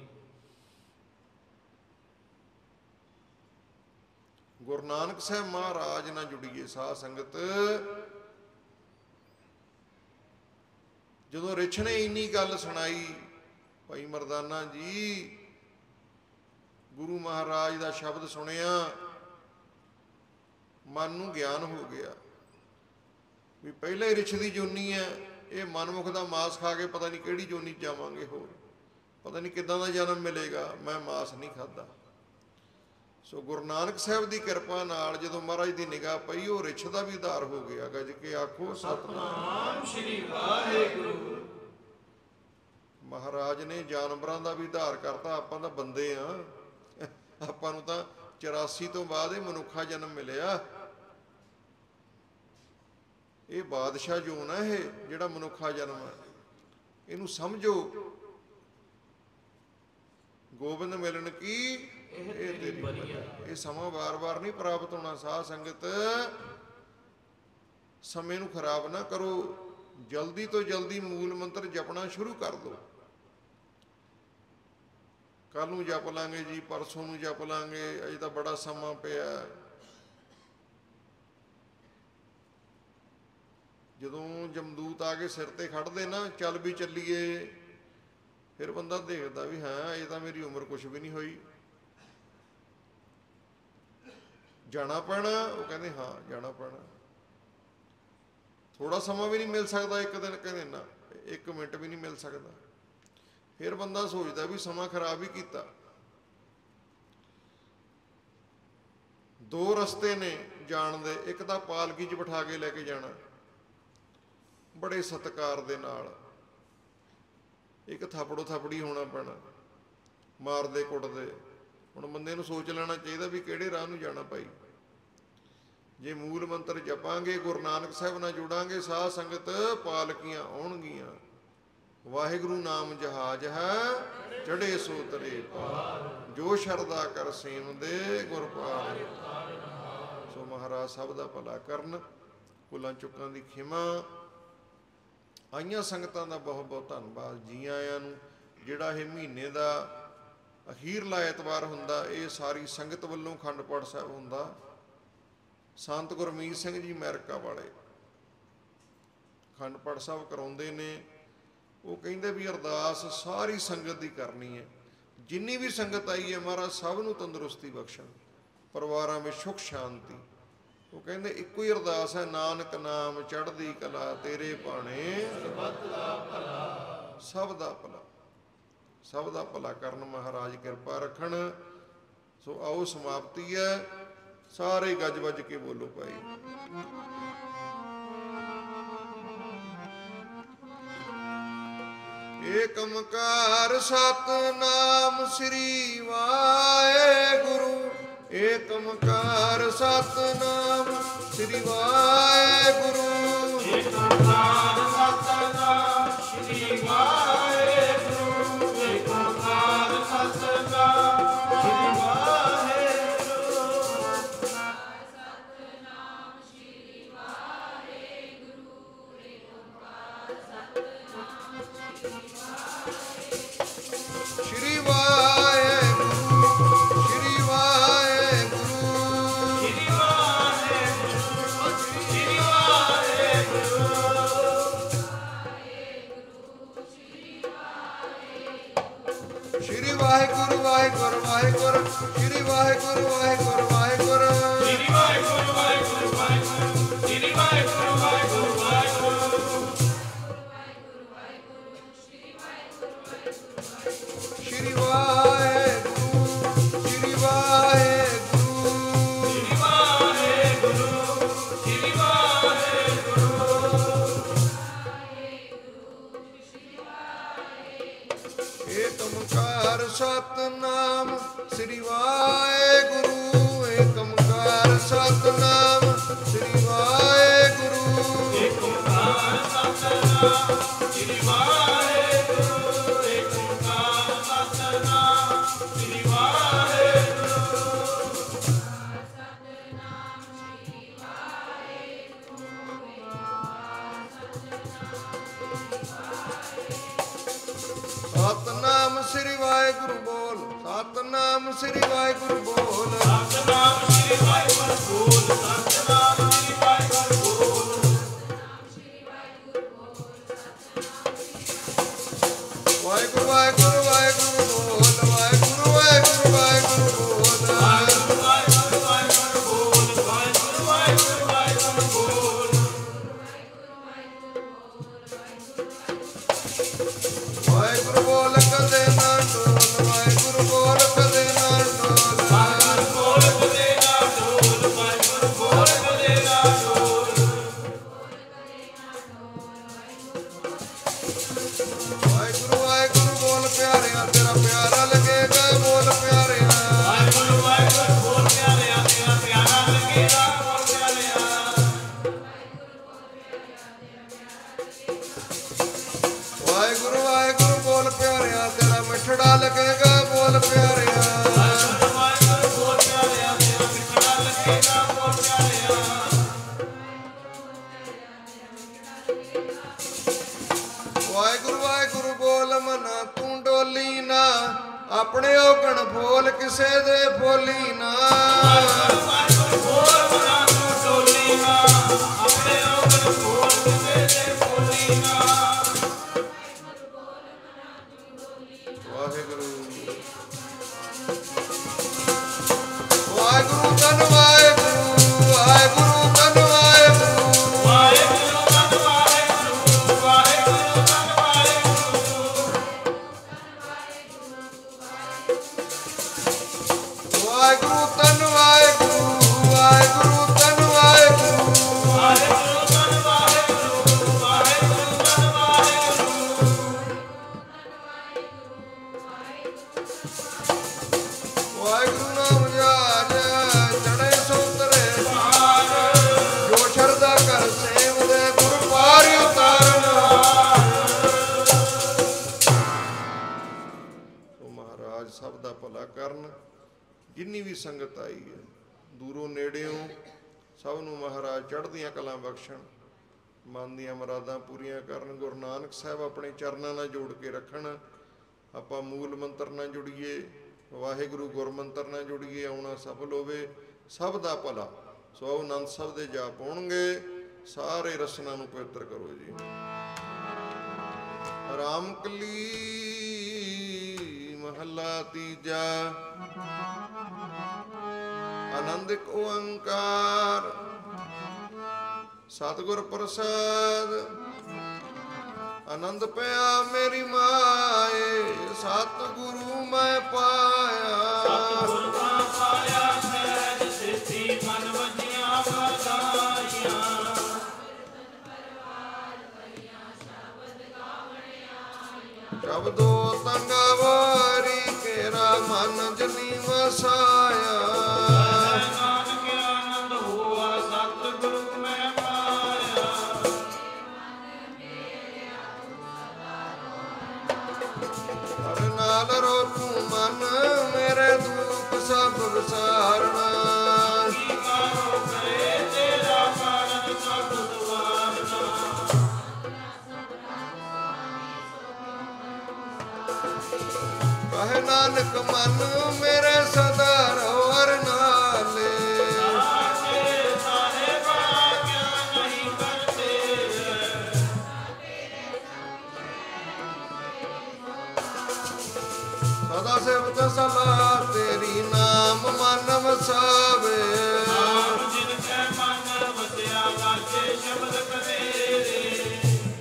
ਗੁਰੂ ਨਾਨਕ ਸਾਹਿਬ ਮਹਾਰਾਜ ਨਾਲ ਜੁੜੀਏ ਸਾਧ ਸੰਗਤ। ਜਦੋਂ ਰਿਛ ਨੇ ਇੰਨੀ ਗੱਲ ਸੁਣਾਈ, ਭਾਈ ਮਰਦਾਨਾ ਜੀ ਗੁਰੂ ਮਹਾਰਾਜ ਦਾ ਸ਼ਬਦ ਸੁਣਿਆ, ਮਨ ਨੂੰ ਗਿਆਨ ਹੋ ਗਿਆ ਵੀ ਪਹਿਲਾਂ ਹੀ ਰਿਛ ਦੀ ਜੋਨੀ ਹੈ, ਇਹ ਮਨਮੁਖ ਦਾ ਮਾਸ ਖਾ ਕੇ ਪਤਾ ਨਹੀਂ ਕਿਹੜੀ ਜੋਨੀ ਜਾਵਾਂਗੇ, ਹੋਰ ਪਤਾ ਨਹੀਂ ਕਿੱਦਾਂ ਦਾ ਜਨਮ ਮਿਲੇਗਾ, ਮੈਂ ਮਾਸ ਨਹੀਂ ਖਾਧਾ। ਸੋ ਗੁਰੂ ਨਾਨਕ ਸਾਹਿਬ ਦੀ ਕਿਰਪਾ ਨਾਲ ਜਦੋਂ ਮਹਾਰਾਜ ਦੀ ਨਿਗਾਹ ਪਈ, ਉਹ ਰਿਛ ਦਾ ਵੀ ਉਧਾਰ ਹੋ ਗਿਆ। ਗੱਜ ਕੇ ਆਖੋ ਸਤਿਨਾਮ ਸ੍ਰੀ ਵਾਹਿਗੁਰੂ। ਮਹਾਰਾਜ ਨੇ ਜਾਨਵਰਾਂ ਦਾ ਵੀ ਉਧਾਰ ਕਰਤਾ। ਆਪਾਂ ਤਾਂ ਬੰਦੇ ਆ, ਆਪਾਂ ਨੂੰ ਤਾਂ 84 ਤੋਂ ਬਾਅਦ ਇਹ ਮਨੁੱਖਾ ਜਨਮ ਮਿਲਿਆ। ਇਹ ਬਾਦਸ਼ਾਹ ਜੂਨ ਹੈ, ਇਹ ਜਿਹੜਾ ਮਨੁੱਖਾ ਜਨਮ ਹੈ, ਇਹਨੂੰ ਸਮਝੋ। ਗੋਬਿੰਦ ਮਿਲਣ ਕੀ ਇਹ ਤੇਰੀ ਬਰੀਆ। ਇਹ ਸਮਾਂ ਵਾਰ-ਵਾਰ ਨਹੀਂ ਪ੍ਰਾਪਤ ਹੋਣਾ। ਸਾਧ ਸੰਗਤ ਸਮੇਂ ਨੂੰ ਖਰਾਬ ਨਾ ਕਰੋ, ਜਲਦੀ ਤੋਂ ਜਲਦੀ ਮੂਲ ਮੰਤਰ ਜਪਣਾ ਸ਼ੁਰੂ ਕਰ ਦਿਓ। ਕੱਲ ਨੂੰ ਜਪ ਲਾਂਗੇ ਜੀ, ਪਰਸੋਂ ਨੂੰ ਜਪ ਲਾਂਗੇ, ਅਜੇ ਤਾਂ ਬੜਾ ਸਮਾਂ ਪਿਆ। ਜਦੋਂ ਜਮਦੂਤ ਆ ਕੇ ਸਿਰ ਤੇ ਖੜਦੇ ਨਾ, ਚੱਲ ਵੀ ਚੱਲੀਏ, ਫਿਰ ਬੰਦਾ ਦੇਖਦਾ ਵੀ ਹਾਂ ਇਹ ਤਾਂ ਮੇਰੀ ਉਮਰ ਕੁਛ ਵੀ ਨਹੀਂ ਹੋਈ, ਜਾਣਾ ਪੈਣਾ। ਉਹ ਕਹਿੰਦੇ ਹਾਂ ਜਾਣਾ ਪੈਣਾ। ਥੋੜਾ ਸਮਾਂ ਵੀ ਨਹੀਂ ਮਿਲ ਸਕਦਾ ਇੱਕ ਦਿਨ, ਕਹਿੰਦੇ ਨਾ 1 ਮਿੰਟ ਵੀ ਨਹੀਂ ਮਿਲ ਸਕਦਾ। ਫਿਰ ਬੰਦਾ ਸੋਚਦਾ ਵੀ ਸਮਾਂ ਖਰਾਬ ਹੀ ਕੀਤਾ। 2 ਰਸਤੇ ਨੇ ਜਾਣ ਦੇ, ਇੱਕ ਤਾਂ ਪਾਲਕੀ 'ਚ ਬਿਠਾ ਕੇ ਲੈ ਕੇ ਜਾਣਾ ਬੜੇ ਸਤਿਕਾਰ ਦੇ ਨਾਲ, ਇੱਕ ਥਾਪੜੋ ਥਾਪੜੀ ਹੋਣਾ ਪੈਣਾ, ਮਾਰਦੇ ਕੁੱਟਦੇ। ਹੁਣ ਬੰਦੇ ਨੂੰ ਸੋਚ ਲੈਣਾ ਚਾਹੀਦਾ ਵੀ ਕਿਹੜੇ ਰਾਹ ਨੂੰ ਜਾਣਾ ਭਾਈ। ਜੇ ਮੂਲ ਮੰਤਰ ਜਪਾਂਗੇ, ਗੁਰੂ ਨਾਨਕ ਸਾਹਿਬ ਨਾਲ ਜੁੜਾਂਗੇ, ਸਾਧ ਸੰਗਤ ਪਾਲਕੀਆਂ ਆਉਣਗੀਆਂ। ਵਾਹਿਗੁਰੂ ਨਾਮ ਜਹਾਜ ਹੈ, ਚੜੇ ਸੋ ਤਰੇ ਪਾਰ, ਜੋ ਸ਼ਰਧਾ ਕਰ ਸੇਵਦੇ ਗੁਰ ਪਾਰ। ਸੋ ਮਹਾਰਾਜ ਸਭ ਦਾ ਭਲਾ ਕਰਨ, ਭੁੱਲਾਂ ਚੁੱਕਾਂ ਦੀ ਖਿਮਾ। ਆਈਆਂ ਸੰਗਤਾਂ ਦਾ ਬਹੁਤ ਬਹੁਤ ਧੰਨਵਾਦ, ਜੀ ਆਇਆਂ ਨੂੰ। ਜਿਹੜਾ ਇਹ ਮਹੀਨੇ ਦਾ ਅਖੀਰਲਾ ਐਤਵਾਰ ਹੁੰਦਾ, ਇਹ ਸਾਰੀ ਸੰਗਤ ਵੱਲੋਂ ਅਖੰਡ ਪਾਠ ਸਾਹਿਬ ਹੁੰਦਾ। ਸੰਤ ਗੁਰਮੀਤ ਸਿੰਘ ਜੀ ਅਮਰੀਕਾ ਵਾਲੇ ਅਖੰਡ ਪਾਠ ਸਾਹਿਬ ਕਰਾਉਂਦੇ ਨੇ। ਉਹ ਕਹਿੰਦੇ ਵੀ ਅਰਦਾਸ ਸਾਰੀ ਸੰਗਤ ਦੀ ਕਰਨੀ ਹੈ, ਜਿੰਨੀ ਵੀ ਸੰਗਤ ਆਈ ਹੈ ਮਹਾਰਾਜ ਸਭ ਨੂੰ ਤੰਦਰੁਸਤੀ ਬਖਸ਼ਣ, ਪਰਿਵਾਰਾਂ ਵਿੱਚ ਸੁੱਖ ਸ਼ਾਂਤੀ। ਉਹ ਕਹਿੰਦੇ ਇੱਕੋ ਹੀ ਅਰਦਾਸ ਹੈ, ਨਾਨਕ ਨਾਮ ਚੜ੍ਹਦੀ ਕਲਾ ਤੇਰੇ ਭਾਣੇ, ਸਭ ਦਾ ਭਲਾ, ਸਭ ਦਾ ਭਲਾ, ਸਭ ਦਾ ਭਲਾ ਕਰਨ ਮਹਾਰਾਜ ਕਿਰਪਾ ਰੱਖਣ। ਸੋ ਆਓ ਸਮਾਪਤੀ ਹੈ, ਸਾਰੇ ਗੱਜ ਵੱਜ ਕੇ ਬੋਲੋ ਭਾਈ। ਏਕ ਓੰਕਾਰ ਸਤਿਨਾਮ ਸ੍ਰੀ ਵਾਹਿਗੁਰੂ, ਏਕ ਓੰਕਾਰ ਸਤਿਨਾਮ ਸ੍ਰੀ ਵਾਹਿਗੁਰੂ, ਏਕ ਓੰਕਾਰ ਸਤਿਨਾਮ ਸ੍ਰੀ ਵਾਹਿਗੁਰੂ, ਏਕ ਓੰਕਾਰ ਸਤਿਨਾਮ ਸ੍ਰੀ ਵਾਹਿਗੁਰੂ, ਸਤਿਨਾਮ ਸ੍ਰੀ ਵਾਹਿਗੁਰੂ, ਏਕ ਓੰਕਾਰ ਸਤਿਨਾਮ ਸ਼੍ਰੀ ਵਾਹਿਗੁਰੂ ਵਾਹਿਗੁਰੂ ਵਾਹਿਗੁਰੂ ਸ਼੍ਰੀ ਵਾਹਿਗੁਰੂ ਵਾਹਿਗੁਰੂ ਵਾਹਿਗੁਰੂ ਸ਼੍ਰੀ ਵਾਹਿਗੁਰੂ ਵਾਹਿਗੁਰੂ ਵਾਹਿਗੁਰੂ ਸ਼੍ਰੀ ਵਾਹਿਗੁਰੂ ਵਾਹਿਗੁਰੂ ਵਾਹਿਗੁਰੂ ਸ਼੍ਰੀ ਵਾਹਿਗੁਰੂ ਸ਼੍ਰੀ ਵਾਹਿਗੁਰੂ ਸ਼੍ਰੀ ਵਾਹਿਗੁਰੂ ਸ਼੍ਰੀ ਵਾਹਿਗੁਰੂ ਏਕ ਓੰਕਾਰ ਸਤਿਨਾਮ ਸ੍ਰੀ ਵਾਹਿਗੁਰੂ ਏਕ ਓੰਕਾਰ ਸਤਿਨਾਮ ਸ੍ਰੀ ਵਾਹਿਗੁਰੂ ਏਕ ਓੰਕਾਰ ਸਤਿਨਾਮ ਸ੍ਰੀ ਵਾਹਿਗੁਰੂ ਏਕ ਓੰਕਾਰ ਸਤਿਨਾਮ ਸ੍ਰੀ ਵਾਹਿਗੁਰੂ ਸਤਿਨਾਮ ਸ੍ਰੀ ਵਾਹਿਗੁਰੂ ਬੋਲ ਸਤਿਨਾਮ ਸ੍ਰੀ ਵਾਹਿਗੁਰੂ ਬੋਲ ਸਤਿਨਾਮ ਸ੍ਰੀ ਵਾਹਿਗੁਰੂ ਬੋਲ ਸਤਿਨਾਮ ਸ੍ਰੀ ਵਾਹਿਗੁਰੂ ਬੋਲ ਵਾਹਿਗੁਰੂ ਵਾਹਿਗੁਰੂ ਵਾਹਿਗੁਰੂ ਬੋਲ ਵਾਹਿਗੁਰੂ ਵਾਹਿਗੁਰੂ ਵਾਹਿਗੁਰੂ ਬੋਲ ਵਾਹਿਗੁਰੂ ਵਾਹਿਗੁਰੂ ਵਾਹਿਗੁਰੂ ਬੋਲ ਵਾਹਿਗੁਰੂ ਵਾਹਿਗੁਰੂ ਵਾਹਿਗੁਰੂ ਬੋਲ ਵਾਹਿਗੁਰੂ ਬੋਲ ਕਦੇ ਨਾ ਡੋਲ ਵਾਹਿਗੁਰੂ ਬੋਲ ਕਦੇ ਨਾ ਡੋਲ ਵਾਹਿਗੁਰੂ ਬੋਲ ਕਦੇ ਨਾ ਡੋਲ ਵਾਹਿਗੁਰੂ ਬੋਲ ਕਦੇ ਨਾ ਡੋਲ ਵਾਹਿਗੁਰੂ ਵਾਹਿਗੁਰੂ ਬੋਲ ਪਿਆਰਿਆ ਤੇਰਾ ਪਿਆਰਾ ਲੱਗੇਗਾ ਬੋਲ ਪਿਆਰਿਆ ਵਾਹਿਗੁਰੂ ਵਾਹਿਗੁਰੂ ਬੋਲ ਪਿਆਰਿਆ ਤੇਰਾ ਪਿਆਰਾ ਲੱਗੇਗਾ ਬੋਲ ਪਿਆਰਿਆ ਵਾਹਿਗੁਰੂ ਵਾਹਿਗੁਰੂ ਬੋਲ ਪਿਆਰਿਆ ਤੇਰਾ ਮਿੱਠੜਾ ਲੱਗੇਗਾ ਬੋਲ ਪਿਆਰਿਆ ਵਾਹਿਗੁਰੂ ਵਾਹਿਗੁਰੂ ਬੋਲ ਪਿਆਰਿਆ ਤੇਰਾ ਮਿੱਠੜਾ ਲੱਗੇਗਾ ਬੋਲ ਪਿਆਰਿਆ ਵਾਹਿਗੁਰੂ ਵਾਹਿਗੁਰੂ ਬੋਲ ਮਨਾ ਤੂੰ ਡੋਲੀ ਨਾ ਆਪਣੇ ਔਗਣ ਫੋਲ ਕਿਸੇ ਦੇ ਫੋਲੀ ਨਾ ਵਾਹਿਗੁਰੂ ਬੋਲ ਮਨਾ ਤੂੰ ਡੋਲੀ ਨਾ ਆਪਣੇ ਔਗਣ ਬੋਲ ਕਿਸੇ ਦੇ ਬੋਲੀ ਨਾ ਵਾਹਿਗੁਰੂ ਵਾਹਿਗੁਰੂ ਧੰਨ ਵਾਹਿਗੁਰੂ ਵਾਹਿਗੁਰੂ ਧੰਨ ਵਾਹਿਗੁਰੂ ਵਾਹਿਗੁਰੂ ਧੰਨ ਵਾਹਿਗੁਰੂ ਵਾਹਿਗੁਰੂ ਧੰਨ ਵਾਹਿਗੁਰੂ ਵਾਹਿਗੁਰੂ ਧੰਨ ਵਾਹਿਗੁਰੂ ਵਾਹਿਗੁਰੂ ਧੰਨ ਵਾਹਿਗੁਰੂ ਵਾਹਿਗੁਰੂ ਧੰਨ ਵਾਹਿਗੁਰੂ ਵਾਹਿਗੁਰੂ ਧੰਨ ਵਾਹਿਗੁਰੂ ਵਾਹਿਗੁਰੂ ਨਾਮ ਜਾਜ ਚੜੇ ਸੋਤਰੇ ਜੋ ਸ਼ਰਧਾ ਕਰ ਸੇਵਦੇ ਗੁਰ ਪਾਰਿ ਉਤਾਰਨ ਸੋ ਮਹਾਰਾਜ ਸਭ ਦਾ ਭਲਾ ਕਰਨ ਜਿੰਨੀ ਵੀ ਸੰਗਤ ਆਈ ਹੈ ਦੂਰੋਂ ਨੇੜਿਓਂ ਸਭ ਨੂੰ ਮਹਾਰਾਜ ਚੜ੍ਹਦੀਆਂ ਕਲਾਂ ਬਖਸ਼ਣ ਮਨ ਦੀਆਂ ਮੁਰਾਦਾਂ ਪੂਰੀਆਂ ਕਰਨ ਗੁਰੂ ਨਾਨਕ ਸਾਹਿਬ ਆਪਣੇ ਚਰਨਾਂ ਨਾਲ ਜੋੜ ਕੇ ਰੱਖਣ ਆਪਾਂ ਮੂਲ ਮੰਤਰ ਨਾਲ ਜੁੜੀਏ ਵਾਹਿਗੁਰੂ ਗੁਰਮੰਤਰ ਨਾਲ ਜੁੜੀਏ ਆਉਣਾ ਸਫਲ ਹੋਵੇ ਸਭ ਦਾ ਭਲਾ ਸੋ ਆਨੰਦ ਸਾਹਿਬ ਦੇ ਜਾਪ ਹੋਣਗੇ ਸਾਰੇ ਰਸਨਾ ਨੂੰ ਪਵਿੱਤਰ ਕਰੋ ਜੀ ਰਾਮ ਕਲੀ ਮਹੱਲਾ ਤੀਜਾ ਆਨੰਦਿਕ ਓੰਕਾਰ ਸਤਿਗੁਰ ਪ੍ਰਸਾਦ ਆਨੰਦ ਪਿਆ ਮੇਰੀ ਮਾਏ ਸਤਿਗੁਰੂ ਮੈਂ ਪਾਇਆ ਸਤਿਗੁਰ ਤਾਂ ਪਾਇਆ ਸਹਿਜ ਸਿੱਧੀ ਮਨ ਵਜੀਆਂ ਵਧਾਈਆਂ ਸ਼ਬਦੋ ਤੰਗਵਾਰੀ ਕੇਰਾ ਮਨ ਜਨੀ ਵਸਾਇਆ ਨਾਨਕ ਆਨੰਦ ਹੋਆ ਸਤਿਗੁਰੂ ਮੈਂ ਪਾਇਆ ਹਰ ਨਾਲ ਰੋ ਤੂੰ ਮਨ ਮੇਰੇ ਦੁੱਖ ਸਭ ਵਿਸਾਰਨਾ ਕੀ ਕਾਰੋ ਕਰੇ ਤੇਰਾ ਕਾਰਨ ਸਭ ਦੁਆਰਨਾ ਕਹੇ ਨਾਨਕ ਮਨ ਮੇਰੇ ਸਦਾ ਰੋਰ ਨਾਲੇ ਸਾਡੇ ਸਾਹਿਬਾ ਕਿਆ ਨਹੀਂ ਕਰਤੇ ਸਦਾ ਸਿਫਤ ਸਲਾਹ ਤੇਰੀ ਨਾਮ ਮਨ ਵਸਾਵੇ। ਨਾਮ ਜਿਨ ਕੈ ਮਨ ਵਸਿਆ ਵਾਜੇ ਸ਼ਬਦ ਕਬੀਰੇ।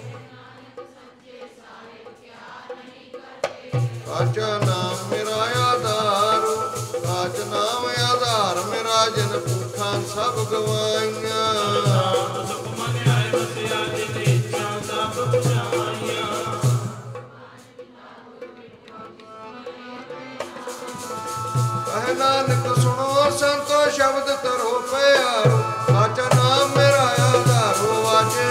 ਕਾਚਾ ਨਾਮ ਮੇਰਾ ਆਧਾਰ, ਕਾਚ ਨਾਮ ਆਧਾਰ ਮੇਰਾ, ਜਿਨ ਭੁੱਖਾਂ ਸਭ ਗਵਾਈਆਂ। ਨਾਮ ਸੁਖ ਮਨ ਆਏ ਵਸਿਆ ਜਿਨ ਇੱਛਾ ਸਭ ਬੁਝਾਈਆਂ। ਕਹੇ ਨਾਨਕ ਸੁਣੋ ਸੰਤੋ ਸ਼ਬਦ ਤਰੋ ਪਿਆਰੋ, ਕਾਚਾ ਨਾਮ ਮੇਰਾ ਆਧਾਰੋ ਵਾਜੇ।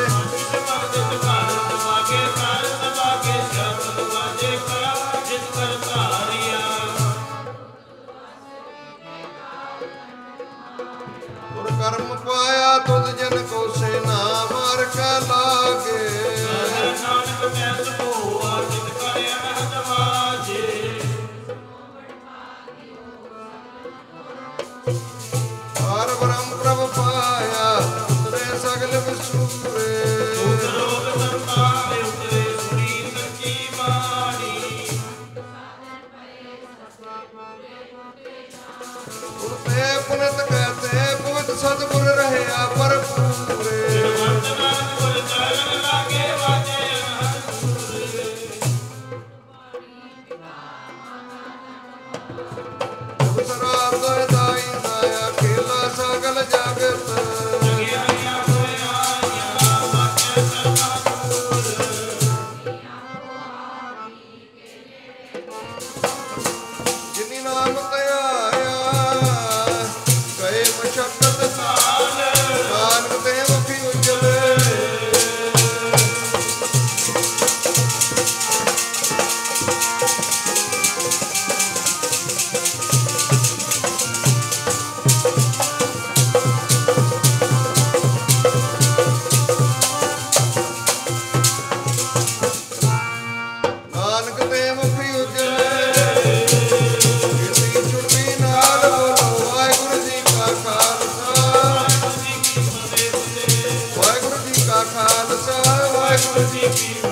ਗੁਰ ਕਰਮ ਪਾਇਆ ਤੁਧ ਜਨ ਕੋ ਸੇ ਨਾਮ ਹਰ ਕਾ ਲਾਗੇ। ਨਾਨਕ ਮੈਂ ਸੁਭੋਆ ਜਿਤ ਕਰਿ ਅਨਹਦ ਵਾਜੇ। ਹਰ ਬ੍ਰਹਮ ਪ੍ਰਭ ਪਾਇਆ ਉਤਰੇ ਸਗਲ ਵਿਸੂਰੇ। ਲੋਕ ਸੰਤਾਪ ਉਤਰੇ ਸੁਣੀ ਸੱਚੀ ਬਾਣੀ। ਗੁਰ ਤੇ ਪੁਨਿਤ ਕਹਤੇ ਪੁਤ ਸਤਿਗੁਰ ਰਹਿਆ ਭਰਪੂਰੇ। ਵੰਦ ਨਾਨਕ ਗੁਰ ਚਰਨ ਲਾਗੇ ਵਾਜੇ ਅਨਹਦ ਸੂਰੇ। ਸਰਾਬ ਦੋਇ ਦਾਈ ਦਾਇਆ ਖੇਲਾ ਸਗਲ ਜਗਤ। ਜਗਿਆਈਆਂ ਹੋਇਆਈਆਂ ਵਾਜੇ ਸਰਨਾ ਦੂਰ। ਜਿਨੀ ਨਾਮ ਧਿਆਇਆ ਗਏ ਮਸ਼ਕਤ ਸਾਲ, ਨਾਨਕ ਤੇ ਮੁਖੀ ਉਜਲੇ। ਨਾਨਕ ਤੇ ਮੁਖੀ ਉਜਲੇ। ਕੀਤੀ ਚੁੜਦੀ ਨਾਲ ਬੋਲੋ ਵਾਹਿਗੁਰੂ ਜੀ ਕਾ ਖਾਲਸਾ, ਵਾਹਿਗੁਰੂ ਜੀ ਕਾ ਖਾਲਸਾ, ਵਾਹਿਗੁਰੂ ਜੀ ਕੀ